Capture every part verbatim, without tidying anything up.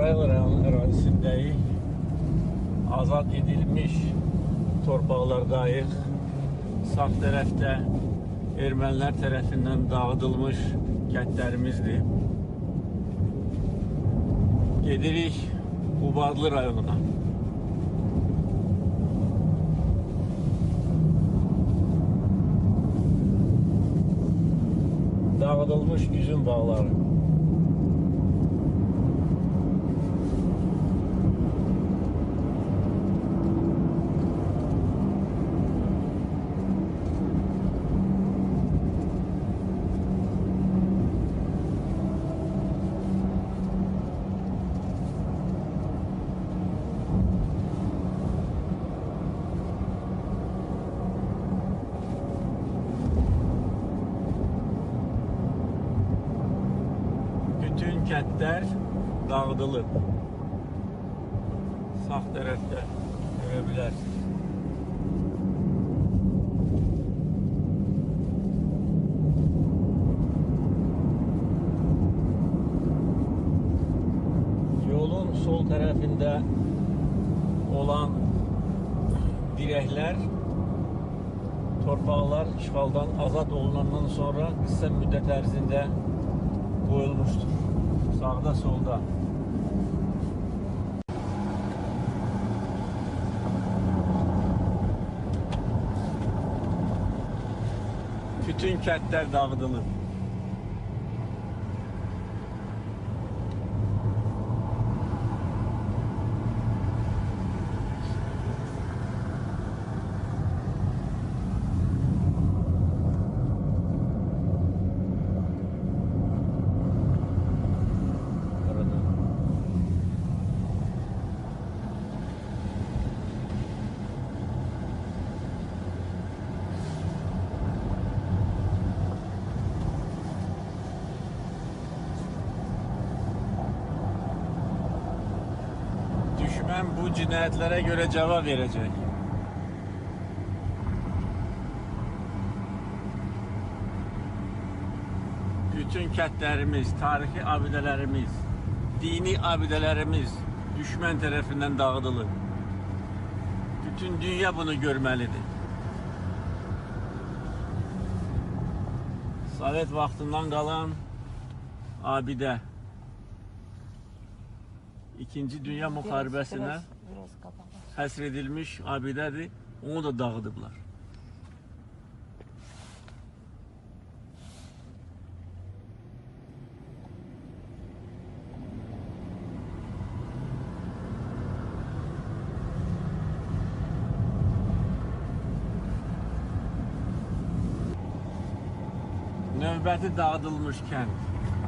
Karayel ərazisindəyik. Azad edilmiş torpaqlardayıq. Sağ tərəfdə ermənilər tərəfindən dağıdılmış kəndlərimizdir. Gedirik Qubadlı rayonuna. Dağıdılmış üzüm bağları. Bütün kəndlər dağıdılıb. Sağ tərəfdə görə bilərsiniz. Yolun sol tərəfində olan dirəklər torpaqlar işğaldan azad olunandan sonra qısa müddət ərzində qoyulmuşdur. Sağda, solda. Bütün kəndlər dağıdılıb. Düşmən bu cinayətlərə görə cavab verəcək. Bütün kəndlərimiz, tarixi abidələrimiz, dini abidələrimiz düşmən tərəfindən dağıdılır. Bütün dünya bunu görməlidir. Sovet vaxtından qalan abidə. İkinci Dünya Müharibəsinə həsr edilmiş abidədir. Onu da dağıdıblar. Növbəti dağıdılmış kənd.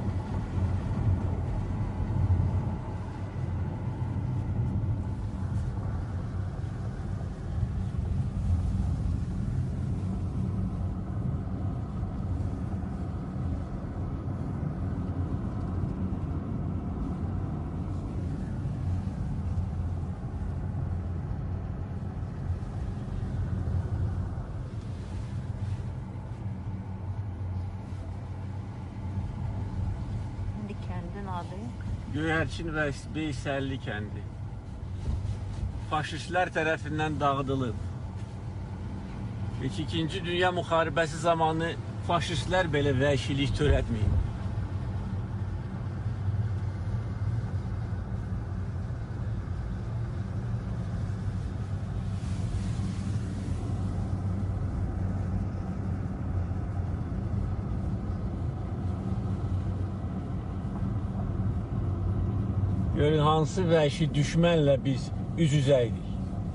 Göyərçin və Beysəlli kəndi faşistlər tərəfindən dağıdılıb. İkinci Dünya Müharibəsi zamanı faşistlər belə vəhşilik törətməyib. Görün hansı vəhşi düşmənlə biz üz-üzəydik.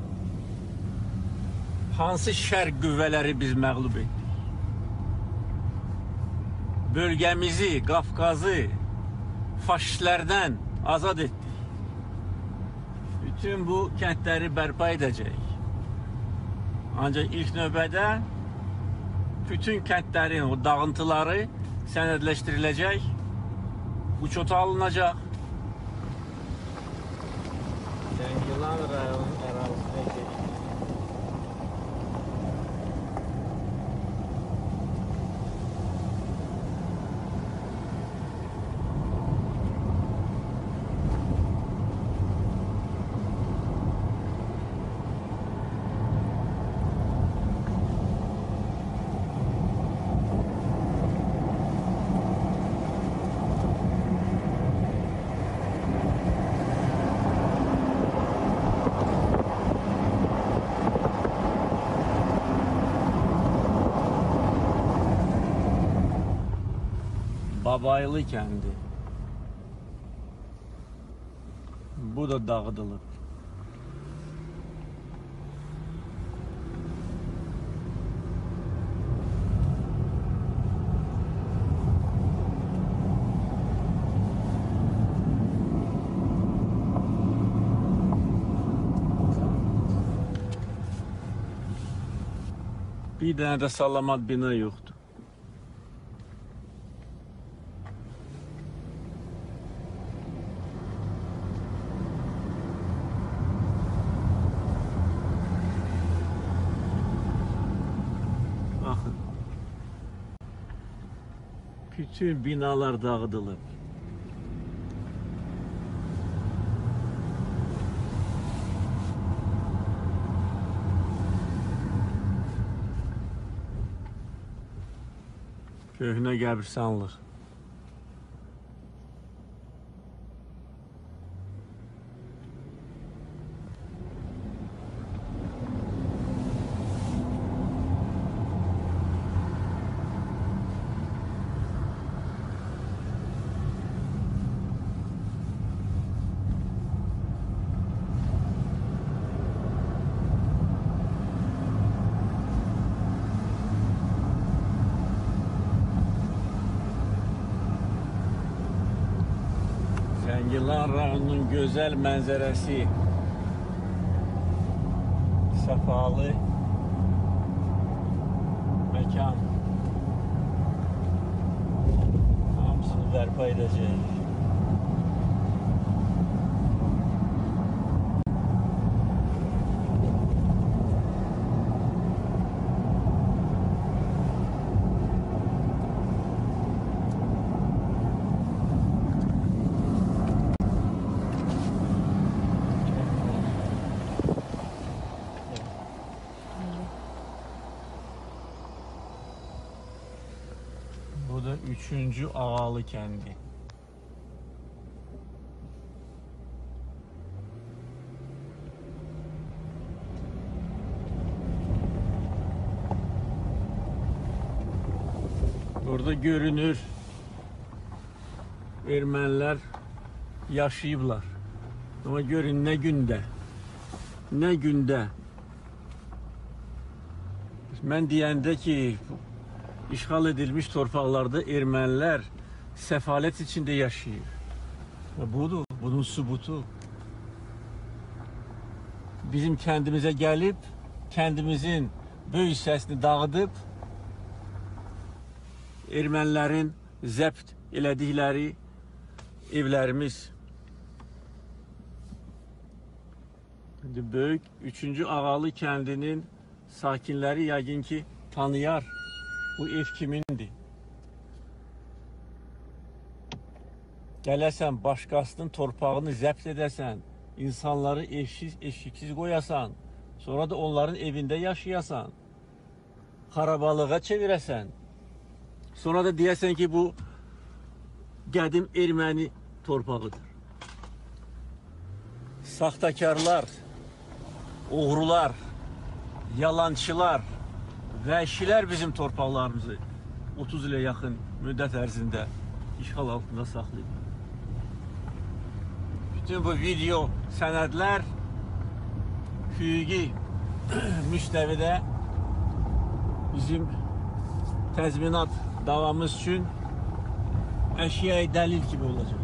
Hansı şərq qüvvələri biz məğlub etdik. Bölgəmizi, Qafqazı faşistlərdən azad etdik. Bütün bu kəndləri bərpa edəcək. Ancaq ilk növbədə bütün kəndlərin o dağıntıları sənədləşdiriləcək, uçota alınacaq. Zəngilan rayonun ərazisinə geçdik. Babaylı kendi. Bu da dağıdılıb. Bir dənə də salamat bina yoxdur. Baxın. Bütün binalar dağıdılıb. Köhnə qəbirstanlıq. Zəngilan rayonunun gözəl mənzərəsi, səfalı məkan hamısını bərpa edəcək. Bu da üçüncü Ağalı kendi. Burada görünür Ermənilər yaşayıblar. Ama görün ne günde, ne günde. Ben deyəndə ki, işğal edilmiş torpaqlarda ermənilər səfalət içində yaşayır. Budur, bunun sübutu. Bizim kendimize gelip, kendimizin böyük hissəsini dağıdıb, ermənilərin zəbt elədikləri evlərimiz. Böyük üçüncü Ağalı kəndinin sakinləri yəqin ki tanıyar. Bu ev kimindir? Gələsən, başqasının torpağını zəbt edəsən, insanları evsiz, eşiksiz qoyasan, sonra da onların evində yaşayasan, xarabalığa çevirəsən, sonra da deyəsən ki, bu qədim erməni torpağıdır. Saxtakarlar, oğrular, yalançılar, vəhşilər bizim torpaqlarımızı otuz ilə yaxın müddət ərzində işğal altında saxlayıb. Bütün bu video sənədlər hüquqi müstəvidə bizim təzminat davamız üçün əşya-i dəlil kimi olacaq.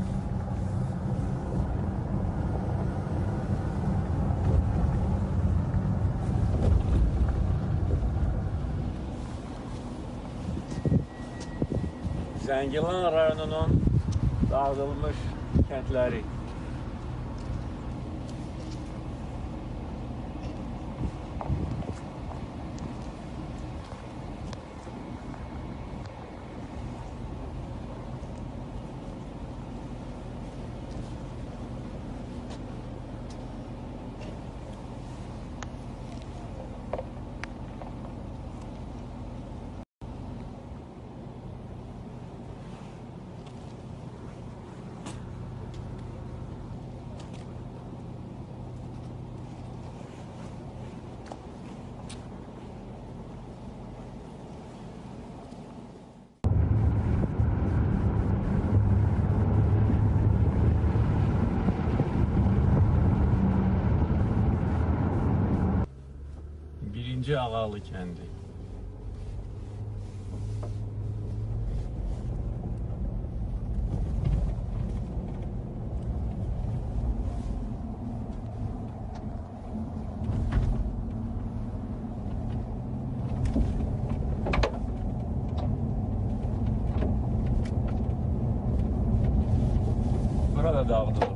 Zəngilan rayonunun dağıdılmış kəndləri. Birinci Ağalı kəndi. Burada dağıdılır.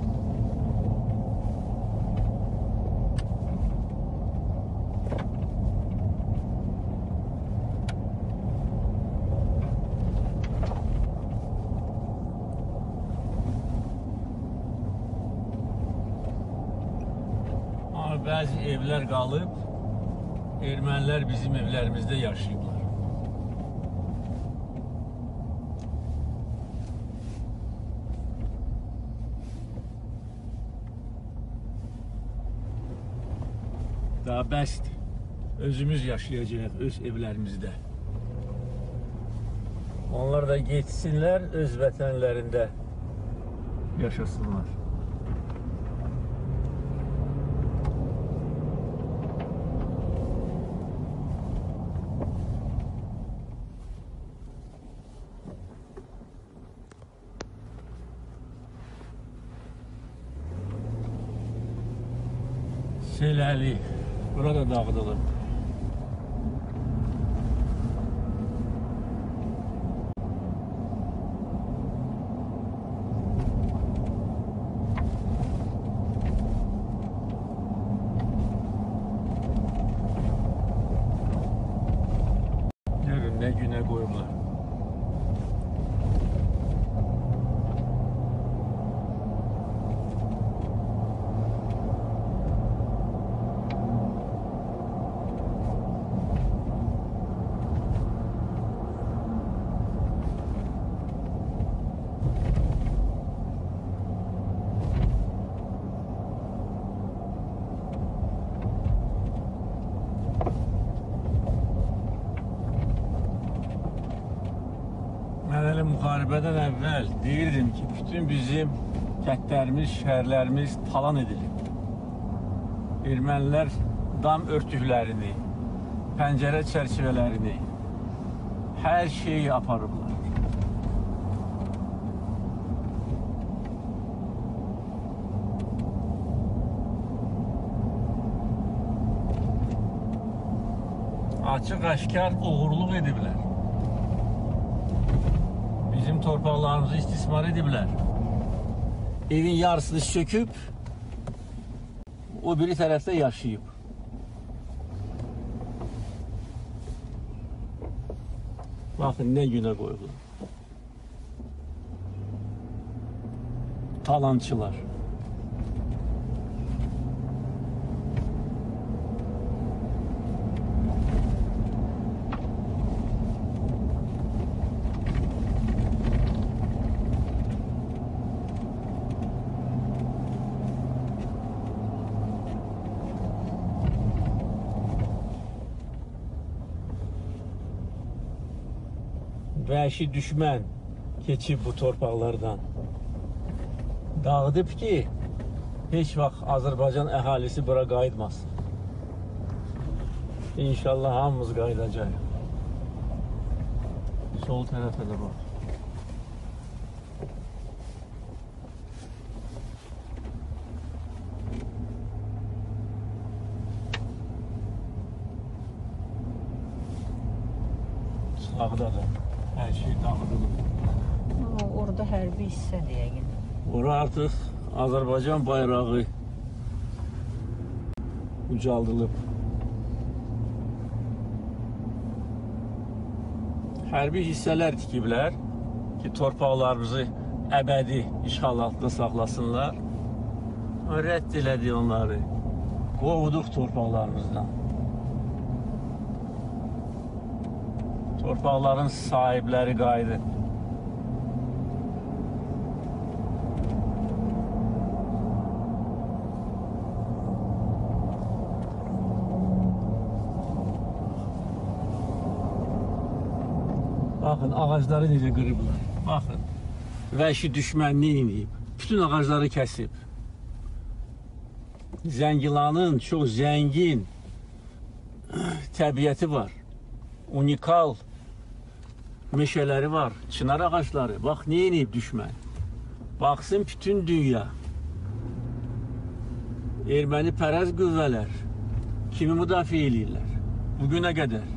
Ama bəzi evlər qalıb, ermənilər bizim evlərimizdə yaşayıblar. Daha bəsdir. Özümüz yaşayacağıq öz evlərimizdə. Onlar da geçsinlər, öz vətənlərində yaşasınlar. Seləli, burada dağıdılıb. Görün nə günə qoyublar. Mən elə müharibədən əvvəl deyirdim ki, bütün bizim kəndlərimiz, şəhərlərimiz talan edilib. Ermənilər dam örtüklərini, pəncərə çərçivələrini, hər şeyi aparıblar. Açıq-aşkar oğurluq ediblər. Bizim torpaqlarımızı istismar ediblər. Evin yarısını söküb, o biri tərəfdə yaşayıb. Baxın, nə günə qoyublar. Talançılar. Vəhşi düşmən keçib bu torpaqlardan. Dağıdıb ki, heç vaxt Azərbaycan əhalisi bura qayıtmasın. İnşallah hamımız qayıdacaq. Sol tərəfə də bax. Sağda da hər şey dağıdılıb. Orada hərbi hissə deyəyin. Ora artıq Azərbaycan bayrağı ucaldılıb. Hərbi hissələr tikiblər ki, torpaqlarımızı əbədi işğal altında saxlasınlar. Rədd elədi onları. Qovduq torpaqlarımızdan. Torpaqların sahibləri qayıdı. Baxın, ağacları necə qırıblar. Baxın, vəhşi düşmənlik edib. Bütün ağacları kəsib. Zəngilanın çox zəngin təbiəti var. Unikal meşələri var, çınar ağaçları. Bax, nə edib düşmən? Baxsın bütün dünya. Erməni pərəz qüvvələr kimi müdafiə edirlər bugünə qədər?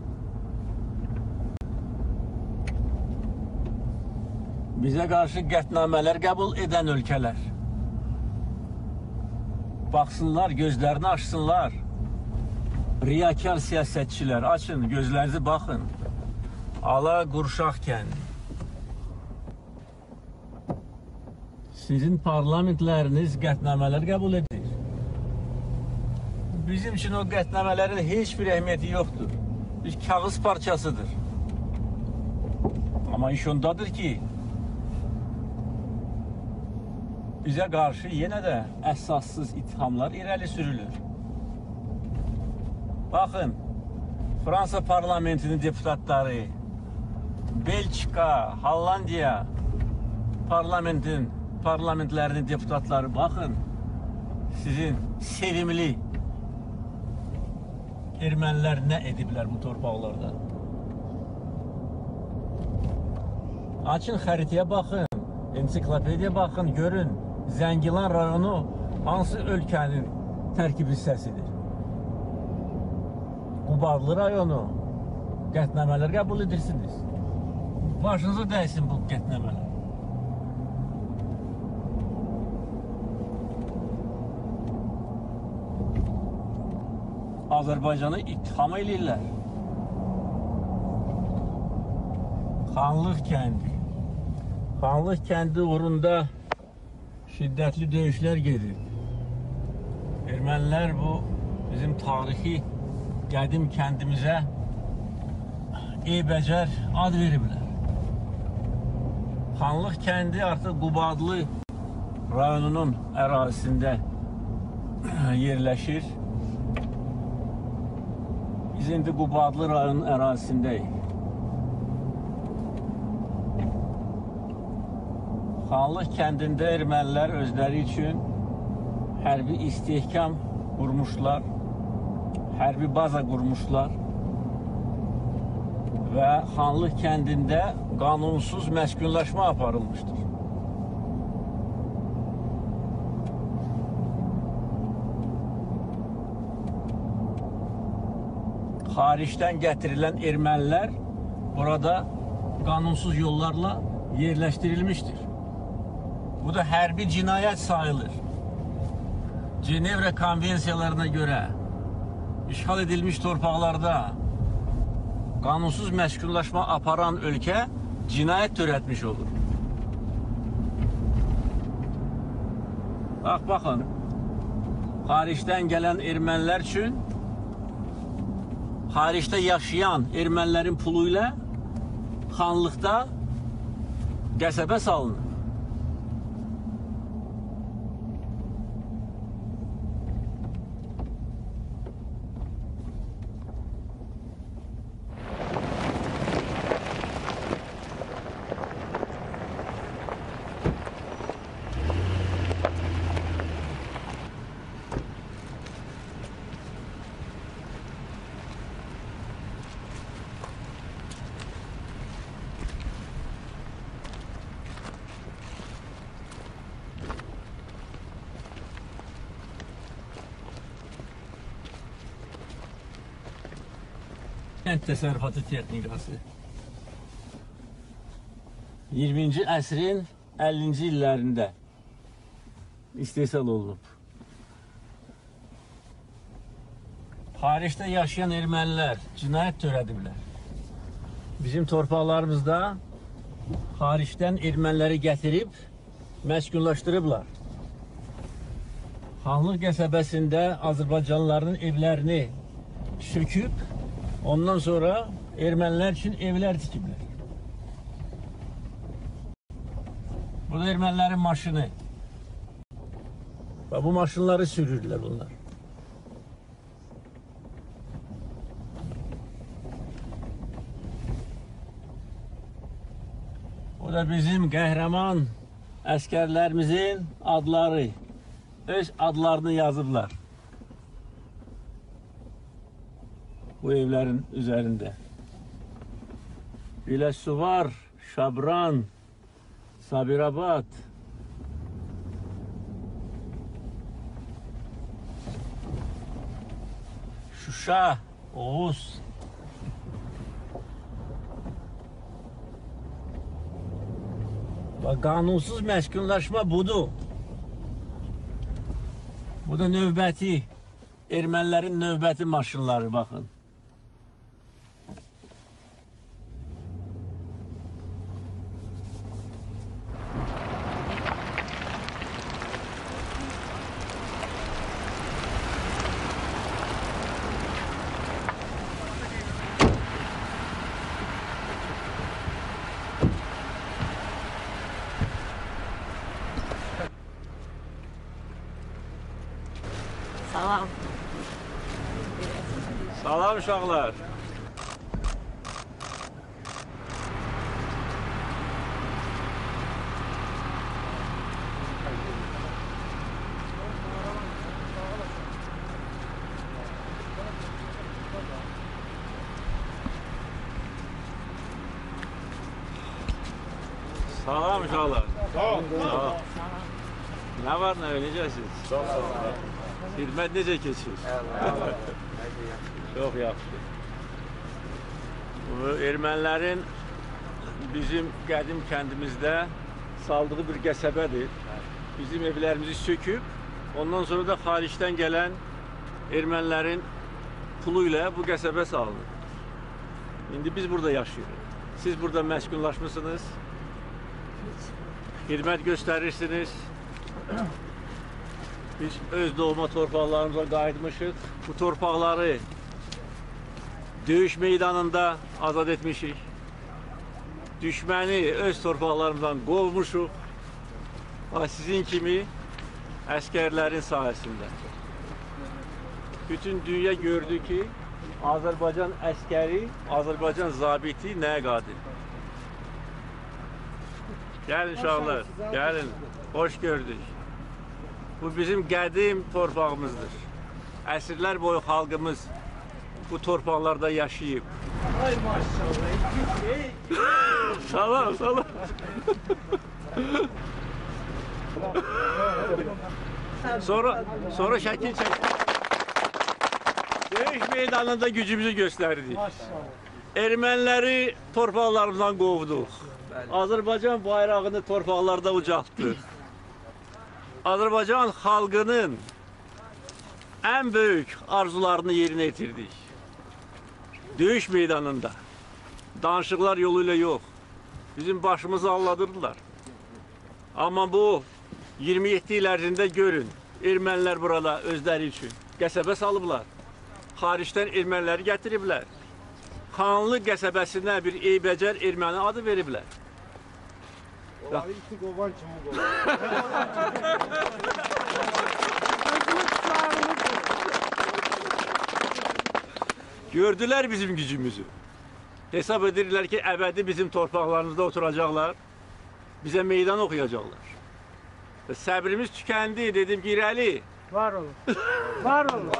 Bizə qarşı qətnamələr qəbul edən ölkələr. Baxsınlar, gözlərini açsınlar. Riyakar siyasətçilər, açın, gözlərinizi baxın. Ala Qurşaq kəndi. Sizin parlamentləriniz qətnamələr qəbul edir. Bizim üçün o qətnamələrin heç bir əhəmiyyəti yoxdur. Bir kağız parçasıdır. Amma iş ondadır ki, bizə qarşı yenə də əsassız ittihamlar irəli sürülür. Baxın, Fransa parlamentinin deputatları, Belçika, Hollandiya parlamentin parlamentlərinin deputatları, baxın, sizin sevimli ermənilər nə ediblər bu torpaqlarda. Açın xəritəyə baxın, ensiklopediya baxın, görün, Zəngilan rayonu hansı ölkənin tərkib hissəsidir? Qubadlı rayonu qətnamələr qəbul edirsiniz. Başınıza dəysin bu qətnamələr. Azərbaycanı ittiham edirlər. Xanlıq kəndi. Xanlıq kəndi uğrunda şiddətli döyüşlər gedir. Ermənilər bu bizim tarixi qədim kəndimizə eybəcər ad veriblər. Xanlıq kəndi artıq Qubadlı rayonunun ərazisində yerləşir. Biz indi Qubadlı rayonun ərazisindəyik. Xanlıq kəndində ermənilər özləri üçün hərbi istehkam qurmuşlar, hərbi baza qurmuşlar və Xanlıq kəndində qanunsuz məskunlaşma aparılmışdır. Xaricdən gətirilən ermənilər burada qanunsuz yollarla yerləşdirilmişdir. Bu da hərbi cinayət sayılır. Cenevre konvensiyalarına görə işğal edilmiş torpaqlarda qanunsuz məskunlaşma aparan ölkə cinayət törətmiş olur. Bax, baxın, xaricdən gələn ermənilər üçün xaricdə yaşayan ermənilərin pulu ilə Xanlıqda qəsəbə salınır. Kənd təsərrüfatı texnikası. iyirminci əsrin əllinci illərində istehsal olunub. Xaricdə yaşayan ermənilər cinayət törədiblər. Bizim torpaqlarımızda xaricdən erməniləri gətirib məskunlaşdırıblar. Xanlıq qəsəbəsində Azərbaycanlıların evlərini söküb, ondan sonra ermənilər üçün evlər tikiblər. Bu da ermənilərin maşını. Və bu maşınları sürürlər bunlar. Bu da bizim qəhrəman əskərlərimizin adları. Öz adlarını yazıblar. bu evlerin üzerinde. Biləsuvar, Şabran, Sabirabad. Şuşa, Oğuz. Bak, qanunsuz məskunlaşma budur. Bu da növbəti, ermənilərin növbəti maşınları, baxın. Salam. Salam uşaqlar. Salam uşaqlar. Sağ ol. Sağ ol. Nə var, nə necəsiniz? Sağ ol. Xidmət necə keçir? Çox yaxşı. Bu ermənilərin bizim qədim kəndimizdə saldığı bir qəsəbədir. Bizim evlərimizi söküb, ondan sonra da xaricdən gələn ermənilərin pulu ilə bu qəsəbə salınır. İndi biz burada yaşayırıq. Siz burada məskunlaşmısınız, xidmət göstərirsiniz. Biz öz doğma torpaqlarımıza qayıtmışıq. Bu torpaqları döyüş meydanında azad etmişik. Düşməni öz torpaqlarımızdan qovmuşuq. Sizin kimi əskərlərin sayəsində. Bütün dünya gördü ki, Azərbaycan əskəri, Azərbaycan zabiti nəyə qadir? Gəlin uşaqlar, gəlin. Hoş gördük. Bu bizim qədim torpağımızdır. Əsrlər boyu xalqımız bu torpaqlarda yaşayıb. Ay maşallah. Salam, salam. sonra sonra şəkil çək. Döyüş meydanında gücümüzü göstərdik. Maşallah. Erməniləri torpaqlarımızdan qovduq. Azərbaycan bayrağını torpaqlarda ucaltdıq. Azərbaycan xalqının ən böyük arzularını yerinə yetirdik. Döyüş meydanında, danışıqlar yoluyla yox, bizim başımızı alladırdılar. Amma bu iyirmi yeddi il ərzində görün, ermənilər burada özləri üçün qəsəbə salıblar. Xaricdən erməniləri gətiriblər. Xanlı qəsəbəsinə bir eybəcər erməni adı veriblər. Onları iti qovan kimi qovan. Gördülər bizim gücümüzü. Hesab edirlər ki, əbədi bizim torpaqlarımızda oturacaqlar, bizə meydan oxuyacaqlar. Və səbrimiz tükəndi, dedim ki, irəli. Var olun. Var olun.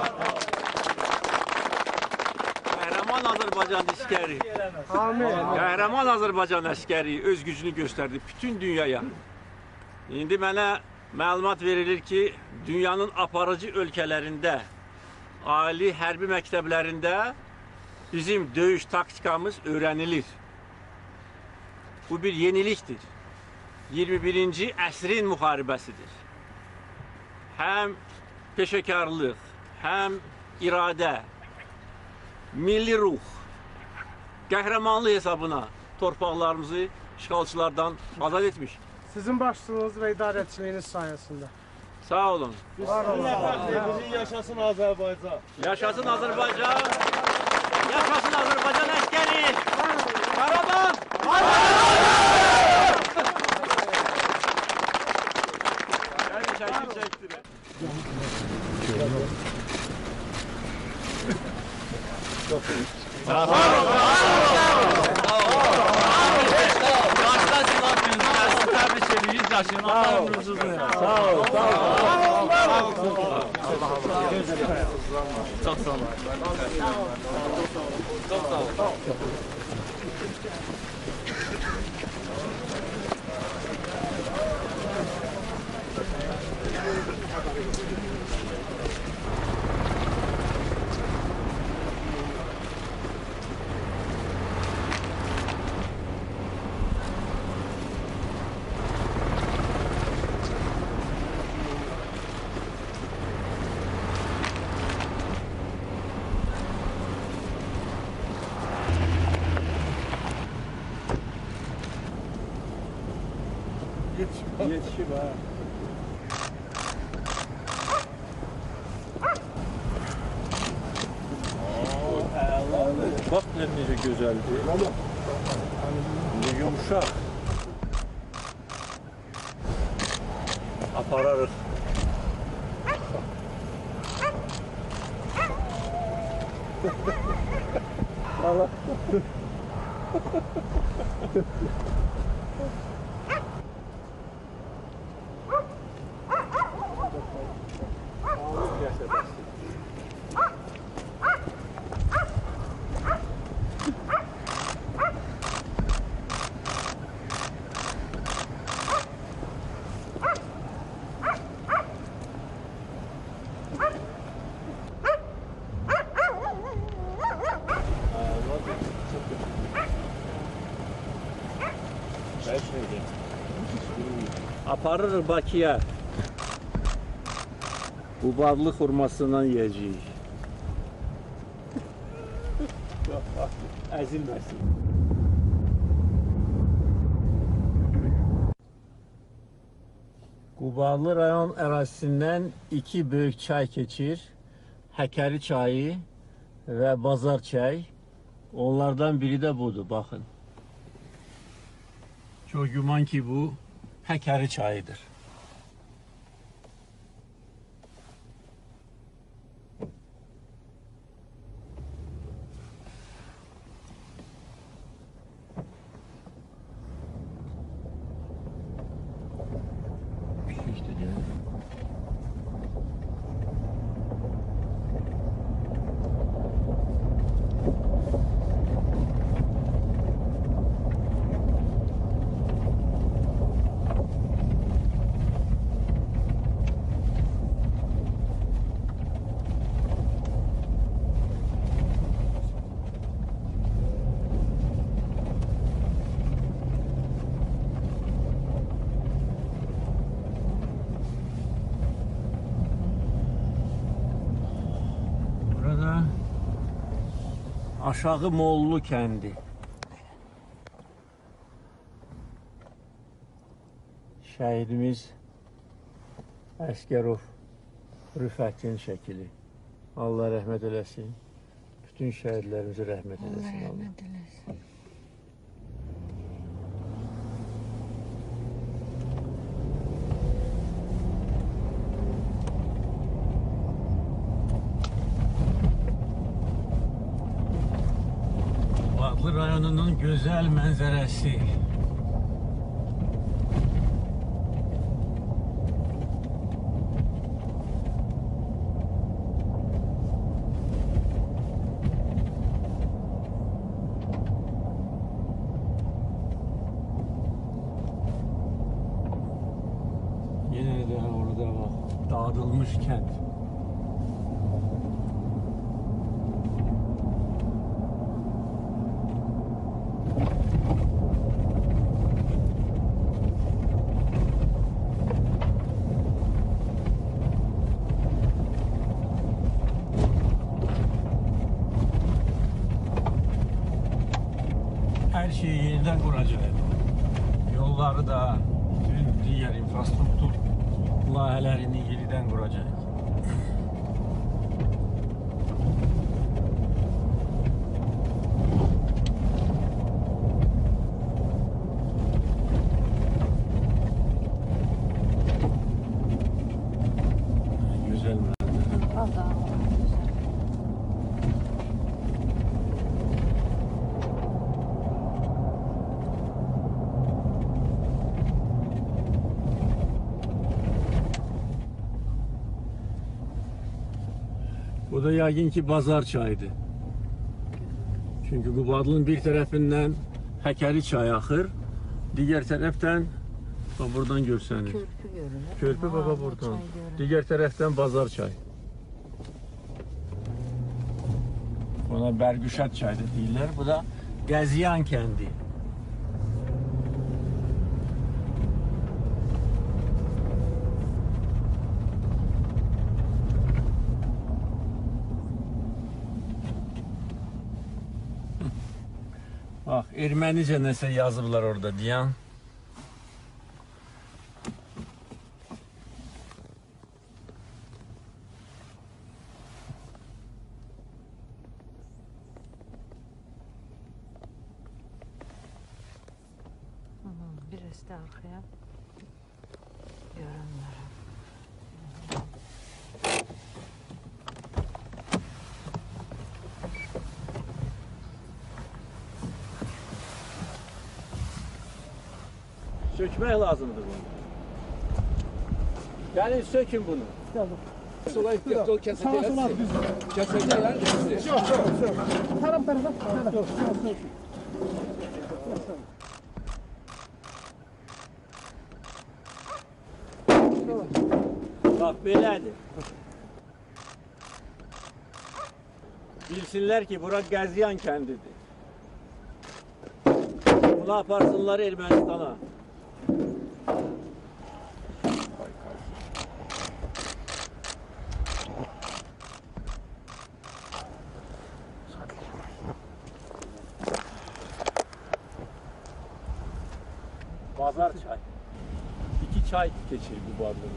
Qəhrəman Azərbaycan əskəri, Amin. qəhrəman Azərbaycan əskəri öz gücünü göstərdi bütün dünyaya. İndi mənə məlumat verilir ki, dünyanın aparıcı ölkələrində, ali hərbi məktəblərində bizim döyüş taktikamız öyrənilir. Bu bir yenilikdir. iyirmi birinci əsrin müharibəsidir. Həm peşəkarlıq, həm iradə, milli ruh, qəhrəmanlıq hesabına torpaqlarımızı işğalçılardan azad etmiş. Sizin başçılığınız ve idarəçiliyiniz sayesinde. Sağ olun. Var olun. Yaşasın Azərbaycan. Yaşasın Azərbaycan. Yaşasın Azərbaycan əskəri. Qarabağ. Gəlin şəkil çəkdirək. Sağ ol. Sağ ol. Çok sağ olun. Çok sağ olun. Yetişim ha. Bak ne necə gözəldir. Ne yumuşaq. Apararıq. Allah. Aparırıq Bakıya. Bu barlı xurmasından yiyəcəyik. Əzilməsin. Qubarlı rayon ərazisindən iki böyük çay keçir. Həkəri çayı və Bazar çay. Onlardan biri də budur, baxın. Çox güman ki bu Həkəri çayıdır. İşte geldi. Aşağı Moğollu kəndi. Şəhidimiz Əsgərov Rüfətin şəkili. Allah rəhmət eləsin. Bütün şəhidlərimizi rəhmət eləsin. Allah rəhmət eləsin. Bağlı rayonunun güzel manzarası. Yine de orada bak, dağıtılmış kent. Her şeyi yeniden kuracak. Yolları da, bütün diğer infrastruktur layihələrini yeniden kuracak. Güzel manzara. Allah. Bu da yəqin ki bazar çayıdır. Çünki Qubadlının bir tərəfindən Həkəri çayı axır, digər tərəfdən bax buradan görsənir. Körpü görünür. Körpü Ha, baba bu buradan. çay görünür. Digər tərəfdən bazar çayı. Ona Bərgüşət çayı da deyirlər. Bu da Qəziyan kəndi. Bax, ermənicə nəsə yazıblar orada deyən. Hı hı, biraz da arkaya görünür. Sökmək lazımdır bunu. Gəlin sökün bunu. Sola yok yol kesecekler. Kesecekler. Yok yok yok. Taraf tarafa. Taraf. Yok yok yok. Bax, belədir. Bilsinlər ki, bura Qəziyan kəndidir. Bunu aparsınlar Ermənistana. Bazar çay. İki çay geçir bu bazarın.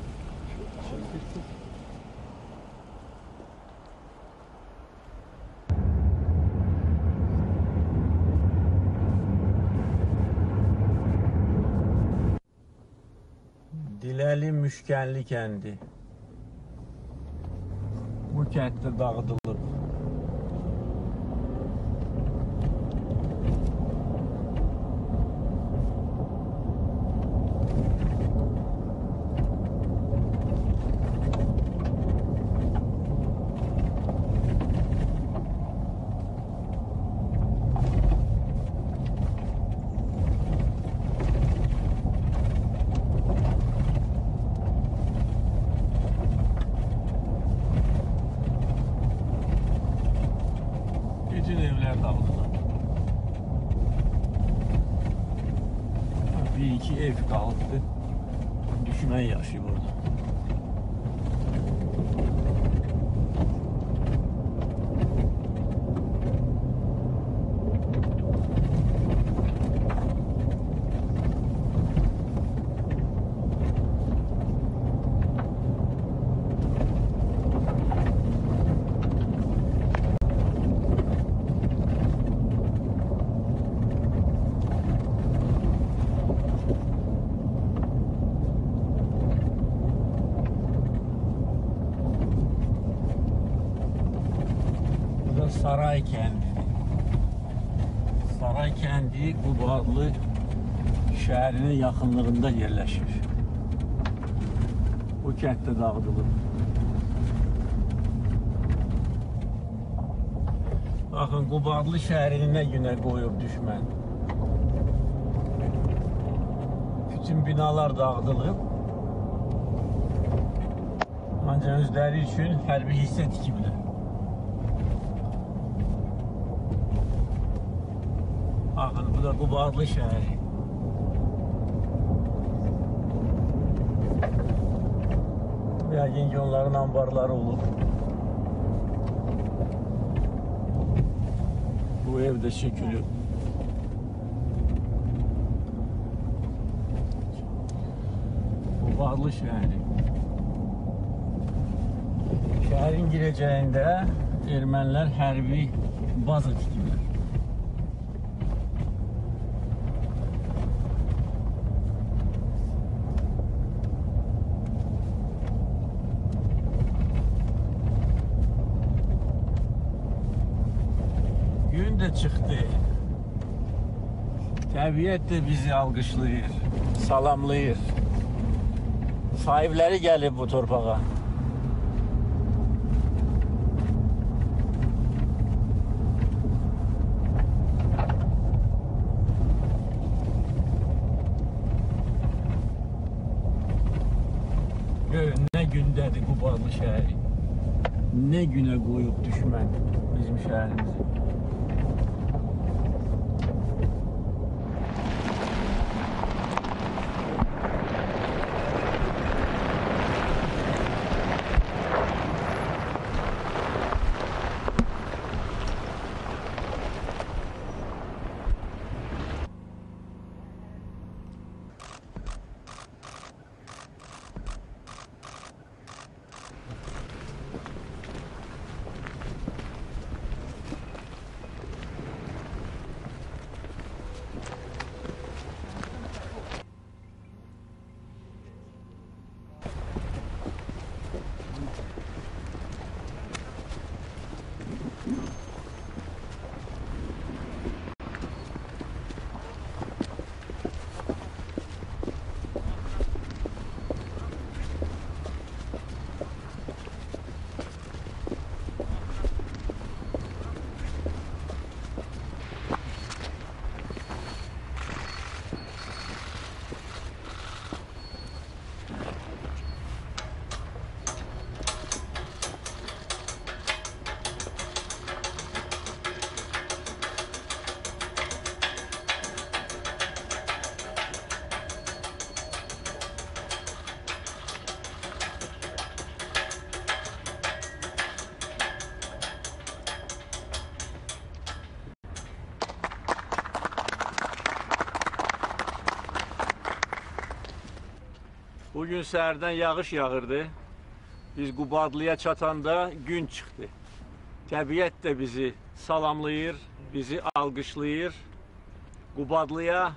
Diləli Müşkənli kəndi. Bu kənddə dağıdılıb. Bütün evler dağıldı. Bir iki ev kaldı. Düşman yaşıyor burada. Saray kendi. Saray kendi Qubadlı şehrinin yakınlığında yerleşir. Bu kənddə dağıdılır. Baxın, Qubadlı şəhərini nə günə qoyub düşmən. Bütün binalar dağıdılıb. Ancaq özləri üçün hərbi hissə tikiblər. Bakın, bu da Qubadlı şəhəri. Yəqin ki onların ambarları olur. Bu ev də çəkilib. Qubadlı şəhəri. Şəhərin girəcəyində ermənilər hərbi baza tikiblər. Gün de çıktı. Təbiət de bizi alqışlayır, salamlayır. Sahibləri gəlib bu torpağa. gündədir Qubadlı şəhəri. Nə günə qoyub düşmən bizim şəhərimizi. Bugün səhərdən yağış yağırdı. Biz Qubadlıya çatanda gün çıxdı. Təbiət də bizi salamlayır, bizi alqışlayır. Qubadlıya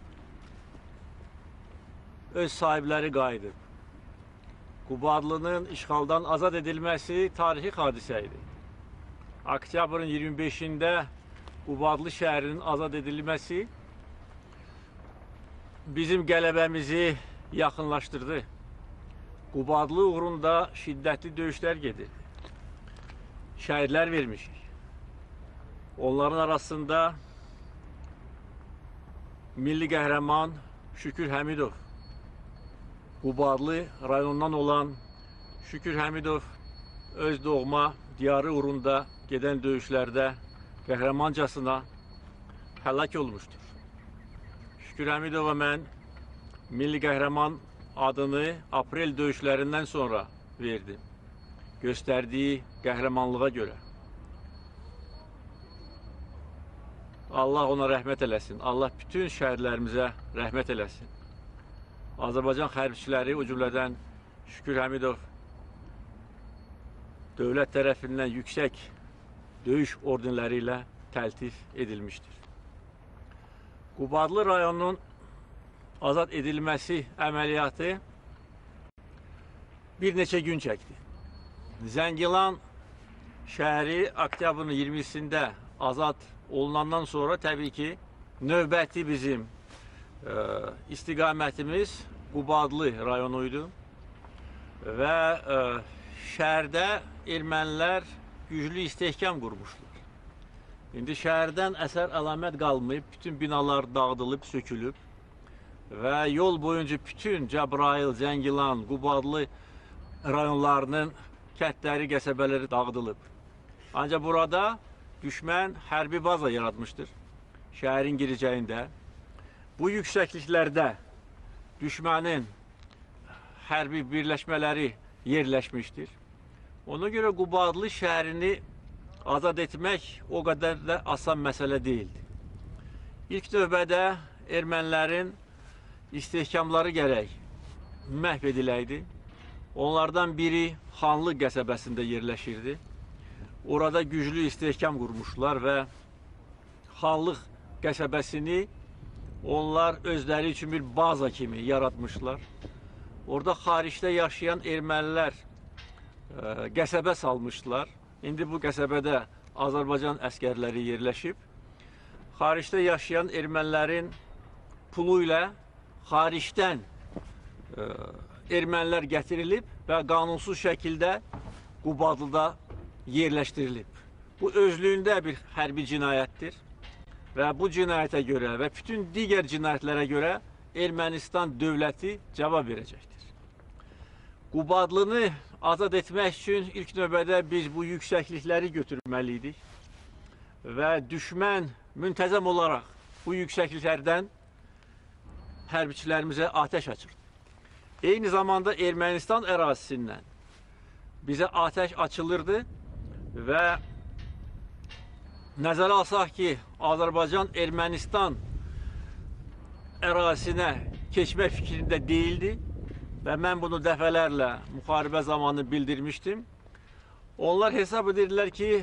öz sahibləri qayıdıb. Qubadlının işğaldan azad edilməsi tarixi hadisə idi. Oktyabrın iyirmi beşində Qubadlı şəhərinin azad edilməsi bizim qələbəmizi yaxınlaşdırdı. Qubadlı uğrunda şiddətli döyüşlər gedirdi. Şəhidlər vermişik. Onların arasında milli qəhrəman Şükür Həmidov, Qubadlı rayonundan olan Şükür Həmidov öz doğma diyarı uğrunda gedən döyüşlərdə qəhrəmancasına həlak olmuşdur. Şükür Həmidova mən milli qəhrəman adını aprel döyüşlərindən sonra verdim. Göstərdiyi qəhrəmanlığa görə. Allah ona rəhmət eləsin. Allah bütün şəhidlərimizə rəhmət eləsin. Azərbaycan hərbçiləri, o cümlədən Şükür Həmidov dövlət tərəfindən yüksək döyüş ordinləri ilə təltif edilmişdir. Qubadlı rayonunun azad edilməsi əməliyyatı bir neçə gün çəkdi. Zəngilan şəhəri oktyabrın iyirmisində azad olunandan sonra təbii ki, növbəti bizim e, istiqamətimiz Qubadlı rayonuydu və e, şəhərdə ermənilər güclü istehkam qurmuşlar. İndi şəhərdən əsər əlamət qalmayıb, bütün binalar dağıdılıb, sökülüb və yol boyunca bütün Cəbrayıl, Zəngilan, Qubadlı rayonlarının kəndləri, qəsəbələri dağıdılıb. Ancaq burada düşmən hərbi baza yaratmışdır şəhərin girəcəyində. Bu yüksəkliklərdə düşmənin hərbi birləşmələri yerləşmişdir. Ona görə Qubadlı şəhərini azad etmək o qədər də asan məsələ deyildi. İlk növbədə ermənilərin istehkamları gərək məhv ediləydi. Onlardan biri Xanlı qəsəbəsində yerləşirdi. Orada güclü istehkam qurmuşlar və Xanlıq qəsəbəsini onlar özləri üçün bir baza kimi yaratmışlar. Orada xaricdə yaşayan ermənilər ə, qəsəbə salmışlar. İndi bu qəsəbədə Azərbaycan əskərləri yerləşib. Xaricdə yaşayan ermənilərin pulu ilə xaricdən ə, ermənilər gətirilib və qanunsuz şəkildə Qubadlıda yerləşdirilib. Bu özlüyündə bir hərbi cinayətdir və bu cinayətə görə və bütün digər cinayətlərə görə Ermənistan dövləti cavab verəcəkdir. Qubadlını azad etmək üçün ilk növbədə biz bu yüksəklikləri götürməliydik və düşmən müntəzəm olaraq bu yüksəkliklərdən hərbiçilərimizə atəş açırdı. Eyni zamanda Ermənistan ərazisindən bizə atəş açılırdı və nəzərə alsaq ki, Azərbaycan Ermənistan ərazisinə keçmək fikrində deyildi və mən bunu dəfələrlə müharibə zamanı bildirmişdim. Onlar hesab edirlər ki,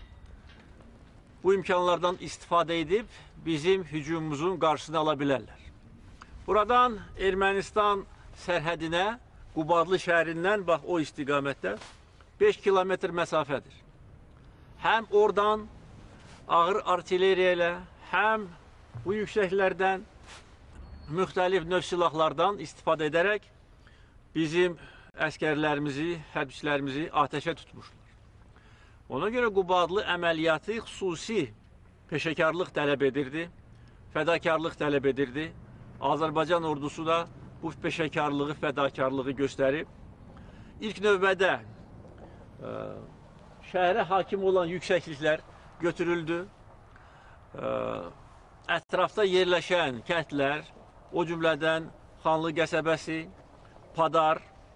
bu imkanlardan istifadə edib bizim hücumumuzun qarşısını ala bilərlər. Buradan Ermənistan sərhədinə, Qubadlı şəhərindən, bax o istiqamətdə beş kilometr məsafədir. Həm oradan ağır artilleriya ilə, həm bu yüksəklərdən müxtəlif növ silahlardan istifadə edərək bizim əskərlərimizi, hərbçilərimizi atəşə tutmuşlar. Ona görə Qubadlı əməliyyatı xüsusi peşəkarlıq tələb edirdi, fədakarlıq tələb edirdi. Azərbaycan ordusu da bu peşəkarlığı, fədakarlığı göstərib. İlk növbədə ə, şəhərə hakim olan yüksəkliklər götürüldü. Ə, ətrafda yerləşən kəndlər, o cümlədən Xanlı qəsəbəsi, Padar,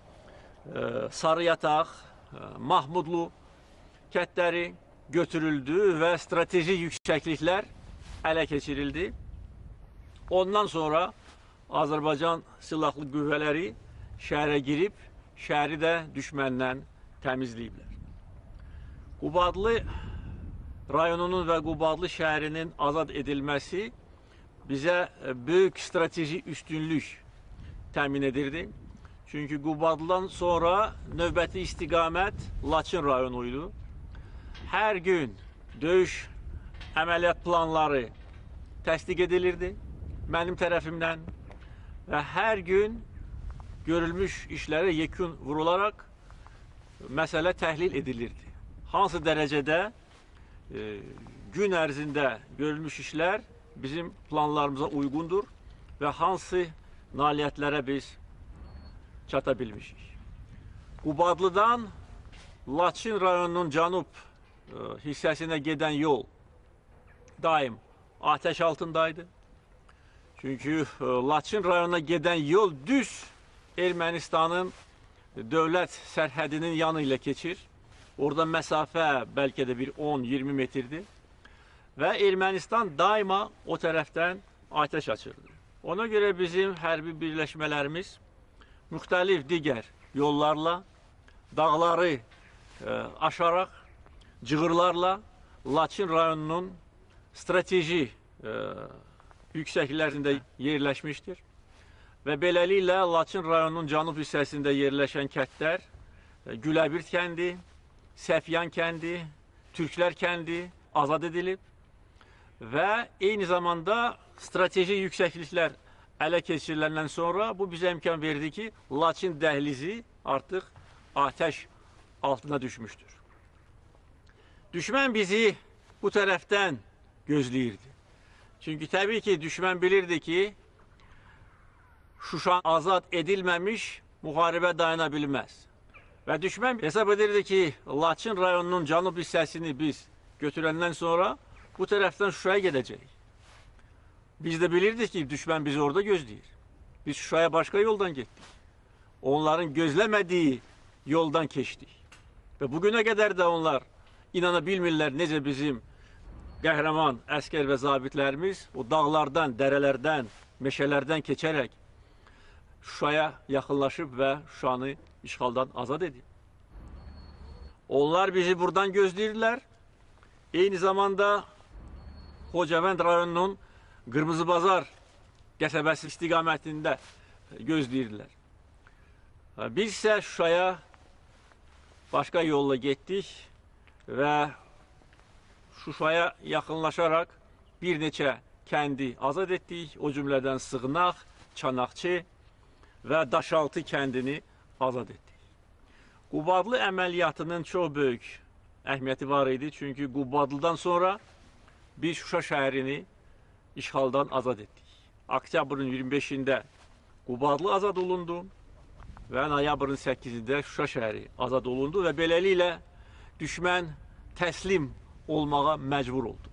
ə, Sarıyataq, ə, Mahmudlu kəndləri götürüldü və strateji yüksəkliklər ələ keçirildi. Ondan sonra Azərbaycan silahlı qüvvələri şəhərə girib, şəhəri də düşməndən təmizləyiblər. Qubadlı rayonunun və Qubadlı şəhərinin azad edilməsi bizə böyük strateji üstünlük təmin edirdi. Çünki Qubadlıdan sonra növbəti istiqamət Laçın rayonu idi. Hər gün döyüş əməliyyat planları təsdiq edilirdi mənim tərəfimdən və hər gün görülmüş işlərə yekun vurularaq məsələ təhlil edilirdi. Hansı dərəcədə e, gün ərzində görülmüş işlər bizim planlarımıza uyğundur və hansı nailiyyətlərə biz çata bilmişik. Qubadlıdan Laçın rayonunun cənub e, hissəsinə gedən yol daim atəş altındaydı. Çünki Laçın rayonuna gedən yol düz Ermənistanın dövlət sərhədinin yanı ilə keçir. Orada məsafə bəlkə də bir on iyirmi metrdir. Və Ermənistan daima o tərəfdən atəş açırdı. Ona görə bizim hərbi birləşmələrimiz müxtəlif digər yollarla, dağları e, aşaraq, cığırlarla Laçın rayonunun strateji e, yüksəklərində yerləşmişdir. Və beləliklə Laçın rayonunun cənub hissəsində yerləşən kəndlər Güləbird kəndi, Səfyan kəndi, Türklər kəndi azad edilib və eyni zamanda strateji yüksəkliklər ələ keçiriləndən sonra bu bizə imkan verdi ki, Laçın dəhlizi artıq atəş altına düşmüşdür. Düşmən bizi bu tərəfdən gözləyirdi. Çünki təbii ki, düşmən bilirdi ki, Şuşa azad edilməmiş müharibə dayana bilməz. Və düşmən hesab edirdi ki, Laçın rayonunun cənub hissəsini biz götürəndən sonra bu tərəfdən Şuşaya gedəcəyik. Biz də bilirdik ki, düşmən bizi orada gözləyir. Biz Şuşaya başqa yoldan getdik. Onların gözləmədiyi yoldan keçdik. Və bugünə qədər də onlar inana bilmirlər necə bizim qəhrəman əskər və zabitlərimiz o dağlardan, dərələrdən, meşələrdən keçərək Şuşaya yaxınlaşıb və Şuşanı işğaldan azad edib. Onlar bizi buradan gözləyirlər. Eyni zamanda Xocavənd rayonunun Qırmızı Bazar qəsəbəsi istiqamətində gözləyirlər. Biz isə Şuşaya başqa yolla getdik və Şuşaya yaxınlaşaraq bir neçə kəndi azad etdik. O cümlədən Sığnaq, Çanaqçı və Daşaltı kəndini azad etdik. Qubadlı əməliyyatının çox böyük əhəmiyyəti var idi. Çünki Qubadlıdan sonra biz Şuşa şəhərini işğaldan azad etdik. Oktyabrın iyirmi beşində Qubadlı azad olundu və noyabrın səkkizində Şuşa şəhəri azad olundu və beləliklə düşmən təslim olmağa məcbur oldu.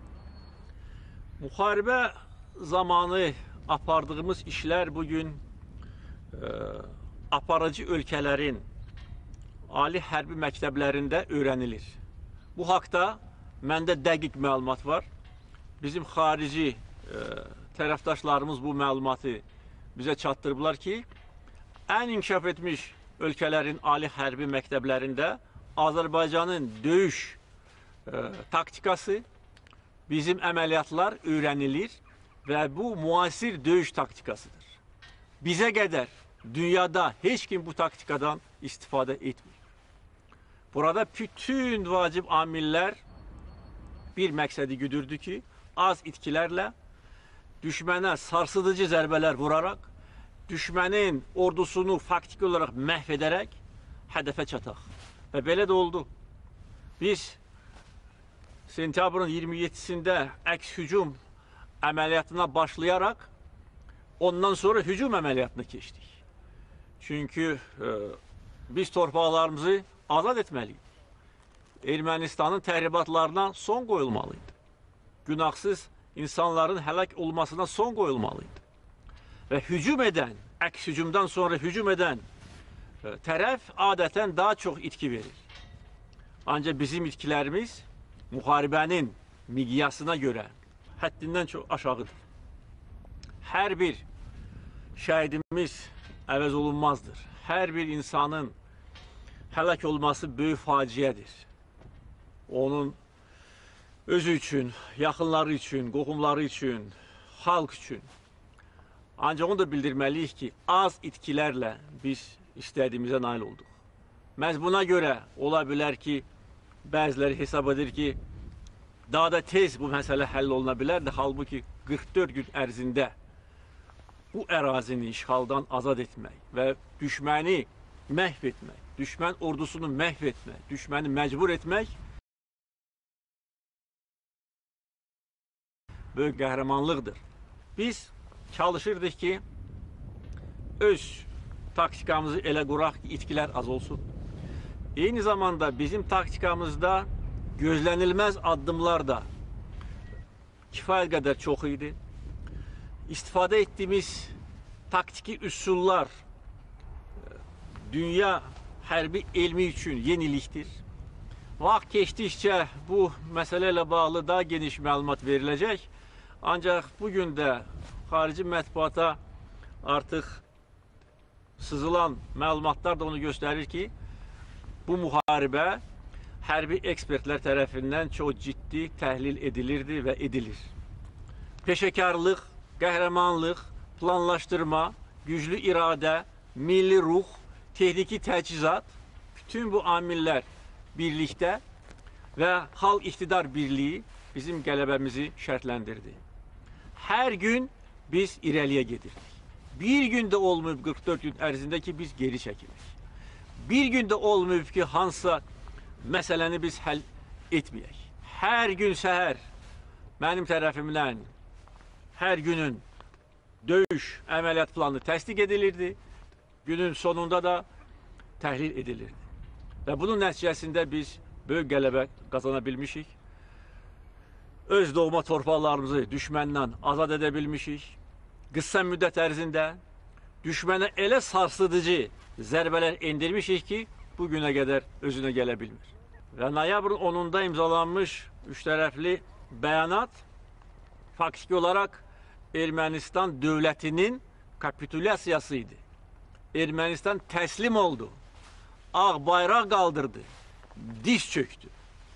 Müharibə zamanı apardığımız işlər bugün e, aparıcı ölkələrin ali hərbi məktəblərində öyrənilir. Bu haqda məndə dəqiq məlumat var. Bizim xarici e, tərəfdaşlarımız bu məlumatı bizə çatdırıblar ki, ən inkişaf etmiş ölkələrin ali hərbi məktəblərində Azərbaycanın döyüş e, taktikası, bizim əməliyyatlar öyrənilir və bu müasir döyüş taktikasıdır. Bizə qədər dünyada heç kim bu taktikadan istifadə etmir. Burada bütün vacib amillər bir məqsədi güdürdü ki, az itkilərlə düşmənə sarsıdıcı zərbələr vuraraq, düşmənin ordusunu faktiki olaraq məhv edərək hədəfə çataq. Və belə də oldu. Biz sentyabrın iyirmi yeddisində əks hücum əməliyyatına başlayaraq ondan sonra hücum əməliyyatına keçdik. Çünki e, biz torpaqlarımızı azad etməliyik. Ermənistanın təhribatlarına son qoyulmalıydı. Günahsız insanların həlak olmasına son qoyulmalıydı. Və hücum edən, əks hücumdan sonra hücum edən e, tərəf adətən daha çox itki verir. Ancaq bizim itkilərimiz müharibənin miqyasına görə həddindən çox aşağıdır. Hər bir şəhidimiz əvəz olunmazdır. Hər bir insanın həlak olması böyük faciədir. Onun özü üçün, yaxınları üçün, qohumları üçün, xalq üçün. Ancaq onu da bildirməliyik ki, az itkilərlə biz istədiyimizə nail olduq. Məhz buna görə ola bilər ki, bəziləri hesab edir ki, daha da tez bu məsələ həll oluna bilərdi. Halbuki qırx dörd gün ərzində bu ərazini işğaldan azad etmək və düşməni məhv etmək, düşmən ordusunu məhv etmək, düşməni məcbur etmək böyük qəhrəmanlıqdır. Biz çalışırdıq ki, öz taktikamızı elə quraq ki, itkilər az olsun. Eyni zamanda bizim taktikamızda gözlənilməz addımlar da kifayət qədər çox idi. İstifadə etdiyimiz taktiki üsullar dünya hərbi elmi üçün yenilikdir. Vaxt keçdikcə bu məsələ ilə bağlı daha geniş məlumat veriləcək. Ancaq bugün də xarici mətbuata artıq sızılan məlumatlar da onu göstərir ki, bu müharibə hərbi ekspertlər tərəfindən çox ciddi təhlil edilirdi və edilir. Peşəkarlıq, qəhrəmanlıq, planlaşdırma, güclü iradə, milli ruh, texniki təchizat, bütün bu amillər birlikdə və xalq iqtidar birliyi bizim qələbəmizi şərtləndirdi. Hər gün biz irəliyə gedirdik. Bir gündə olmayıb qırx dörd gün ərzində ki, biz geri çəkirik. Bir gündə olmayıb ki, hansısa məsələni biz həll etməyək. Hər gün səhər mənim tərəfimdən hər günün döyüş əməliyyat planı təsdiq edilirdi. Günün sonunda da təhlil edilirdi. Və bunun nəticəsində biz böyük qələbə qazana bilmişik. Öz doğma torpaqlarımızı düşməndən azad edə bilmişik. Qısa müddət ərzində düşmənə elə sarsıdıcı zərbələr endirmişik ki, bugünə qədər özünə gələ bilmir. Və noyabrın onunda imzalanmış üç tərəfli bəyanat faktiki olaraq Ermənistan dövlətinin kapitulyasiyası idi. Ermənistan təslim oldu, ağ bayraq qaldırdı, diz çöktü.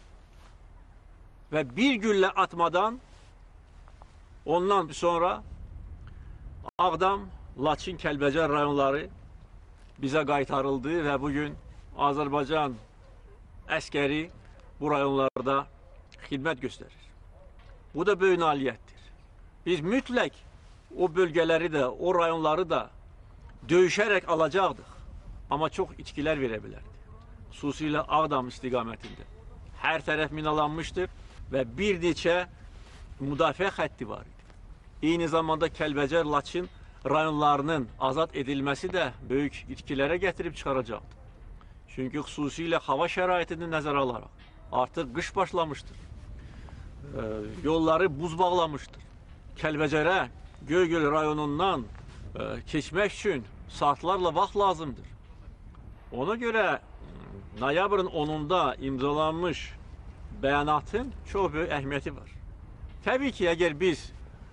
Və bir güllə atmadan ondan sonra Ağdam, Laçın, Kəlbəcər rayonları bizə qaytarıldı və bugün Azərbaycan əskəri bu rayonlarda xidmət göstərir. Bu da böyük nailiyyətdir. Biz mütləq o bölgələri də, o rayonları da döyüşərək alacaqdıq. Amma çox itkilər verə bilərdi. Xüsusilə Ağdam istiqamətində. Hər tərəf minalanmışdır və bir neçə müdafiə xətti var idi. Eyni zamanda Kəlbəcər, Laçın rayonlarının azad edilməsi də böyük itkilərə gətirib çıxaracaqdır. Çünki xüsusilə hava şəraitini nəzərə alaraq artıq qış başlamışdır. E, yolları buz bağlamışdır. Kəlbəcərə, Göygöl rayonundan e, keçmək üçün saatlarla vaxt lazımdır. Ona görə noyabrın onunda imzalanmış bəyanatın çox böyük əhəmiyyəti var. Təbii ki, əgər biz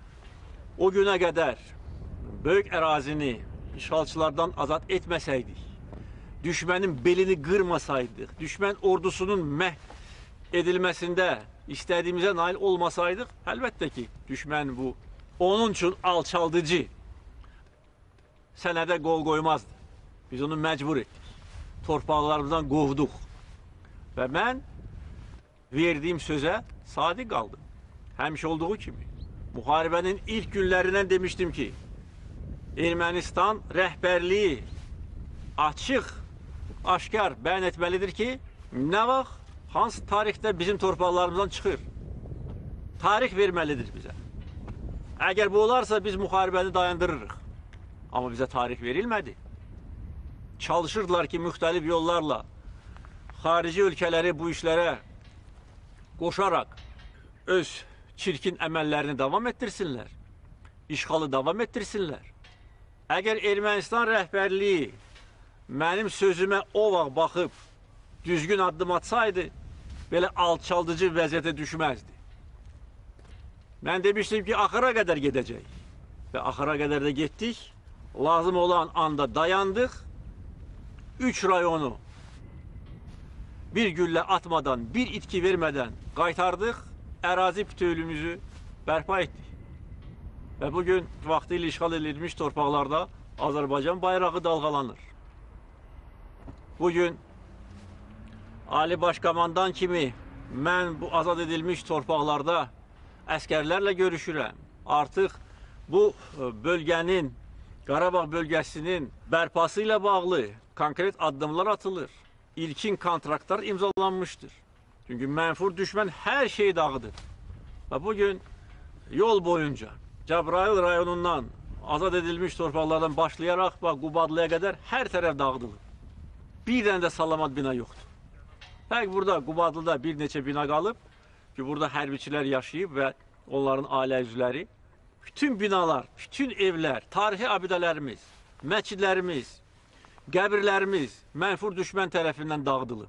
o günə qədər böyük ərazini işğalçılardan azad etməsəydik, düşmənin belini qırmasaydıq, düşmən ordusunun məhv edilməsində istədiyimizə nail olmasaydıq, əlbəttə ki, düşmən bu onun üçün alçaldıcı sənədə qol qoymazdı. Biz onu məcbur etdik. Torpaqlarımızdan qovduq. Və mən verdiyim sözə sadiq qaldım. Həmişə olduğu kimi. Müharibənin ilk günlərindən demişdim ki, Ermənistan rəhbərliyi açıq, aşkar bəyan etməlidir ki, nə vaxt, hansı tarixdə bizim torpaqlarımızdan çıxır. Tarix verməlidir bizə. Əgər bu olarsa biz müharibəni dayandırırıq. Amma bizə tarix verilmədi. Çalışırdılar ki, müxtəlif yollarla xarici ölkələri bu işlərə qoşaraq öz çirkin əməllərini davam etdirsinlər. İşğalı davam etdirsinlər. Əgər Ermənistan rəhbərliyi mənim sözümə o vaxt baxıb düzgün addım atsaydı, belə alçaldıcı vəziyyətə düşməzdi. Mən demişdim ki, axıra qədər gedəcək. Və axıra qədər də getdik. Lazım olan anda dayandıq. Üç rayonu bir güllə atmadan, bir itki vermədən qaytardıq. Ərazi bütövlüyümüzü bərpa etdik. Və bugün vaxtilə işğal edilmiş torpaqlarda Azərbaycan bayrağı dalğalanır. Bugün Ali Başkomandan kimi mən bu azad edilmiş torpaqlarda əskərlərlə görüşürəm. Artıq bu bölgənin, Qarabağ bölgəsinin bərpası ilə bağlı konkret addımlar atılır. İlkin kontraktlar imzalanmışdır. Çünki mənfur düşmən hər şeyi dağıdır. Və bugün yol boyunca Cəbrayıl rayonundan azad edilmiş torpaqlardan başlayaraq Qubadlıya qədər hər tərəf dağıdılır. Bir dənə də salamat bina yoxdur. Fərq burada Qubadlıda bir neçə bina qalıb ki, burada hərbiçilər yaşayıb və onların ailə üzvləri. Bütün binalar, bütün evlər, tarixi abidələrimiz, məscidlərimiz, qəbirlərimiz mənfur düşmən tərəfindən dağıdılıb.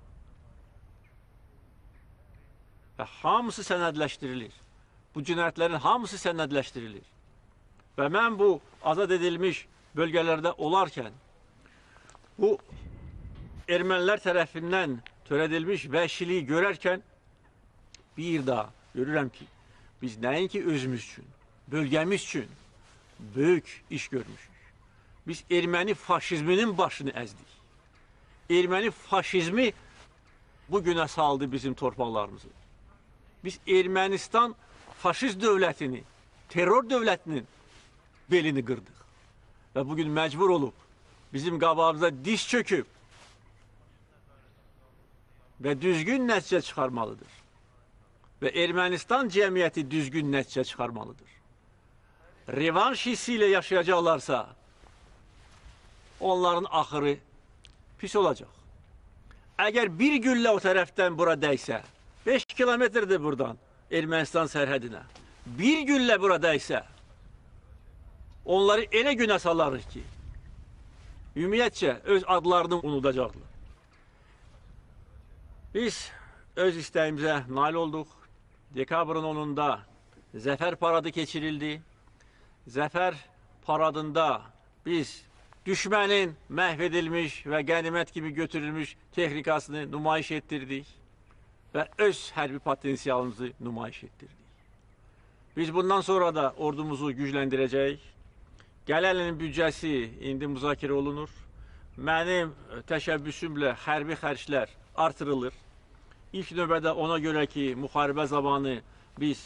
Və hamısı sənədləşdirilir. Bu cinayətlərin hamısı sənədləşdirilir. Və mən bu azad edilmiş bölgələrdə olarkən, bu ermənilər tərəfindən törədilmiş vəhşiliyi görərkən, bir daha görürəm ki, biz nəinki özümüz üçün, bölgəmiz üçün böyük iş görmüşük. Biz erməni faşizminin başını əzdik. Erməni faşizmi bu günə saldı bizim torpaqlarımızı. Biz Ermənistan faşist dövlətini, terror dövlətinin belini qırdıq. Və bugün məcbur olub, bizim qabağımıza diz çöküb və düzgün nəticə çıxarmalıdır. Və Ermənistan cəmiyyəti düzgün nəticə çıxarmalıdır. Revanş hissi ilə yaşayacaqlarsa, onların axırı pis olacaq. Əgər bir güllə o tərəfdən bura dəysə, beş kilometrdir buradan Ermənistan sərhədinə, bir güllə bura dəysə, onları elə günə salarıq ki, ümumiyyətcə öz adlarını unudacaqlar. Biz öz istəyimizə nail olduq. Dekabrın onunda Zəfər paradı keçirildi. Zəfər paradında biz düşmənin məhv edilmiş və qənimət kimi götürülmüş texnikasını nümayiş etdirdik və öz hərbi potensialımızı nümayiş etdirdik. Biz bundan sonra da ordumuzu gücləndirəcəyik. Gələn ilin büdcəsi indi müzakirə olunur. Mənim təşəbbüsümlə hərbi xərclər artırılır. İlk növbədə ona görə ki, müharibə zamanı biz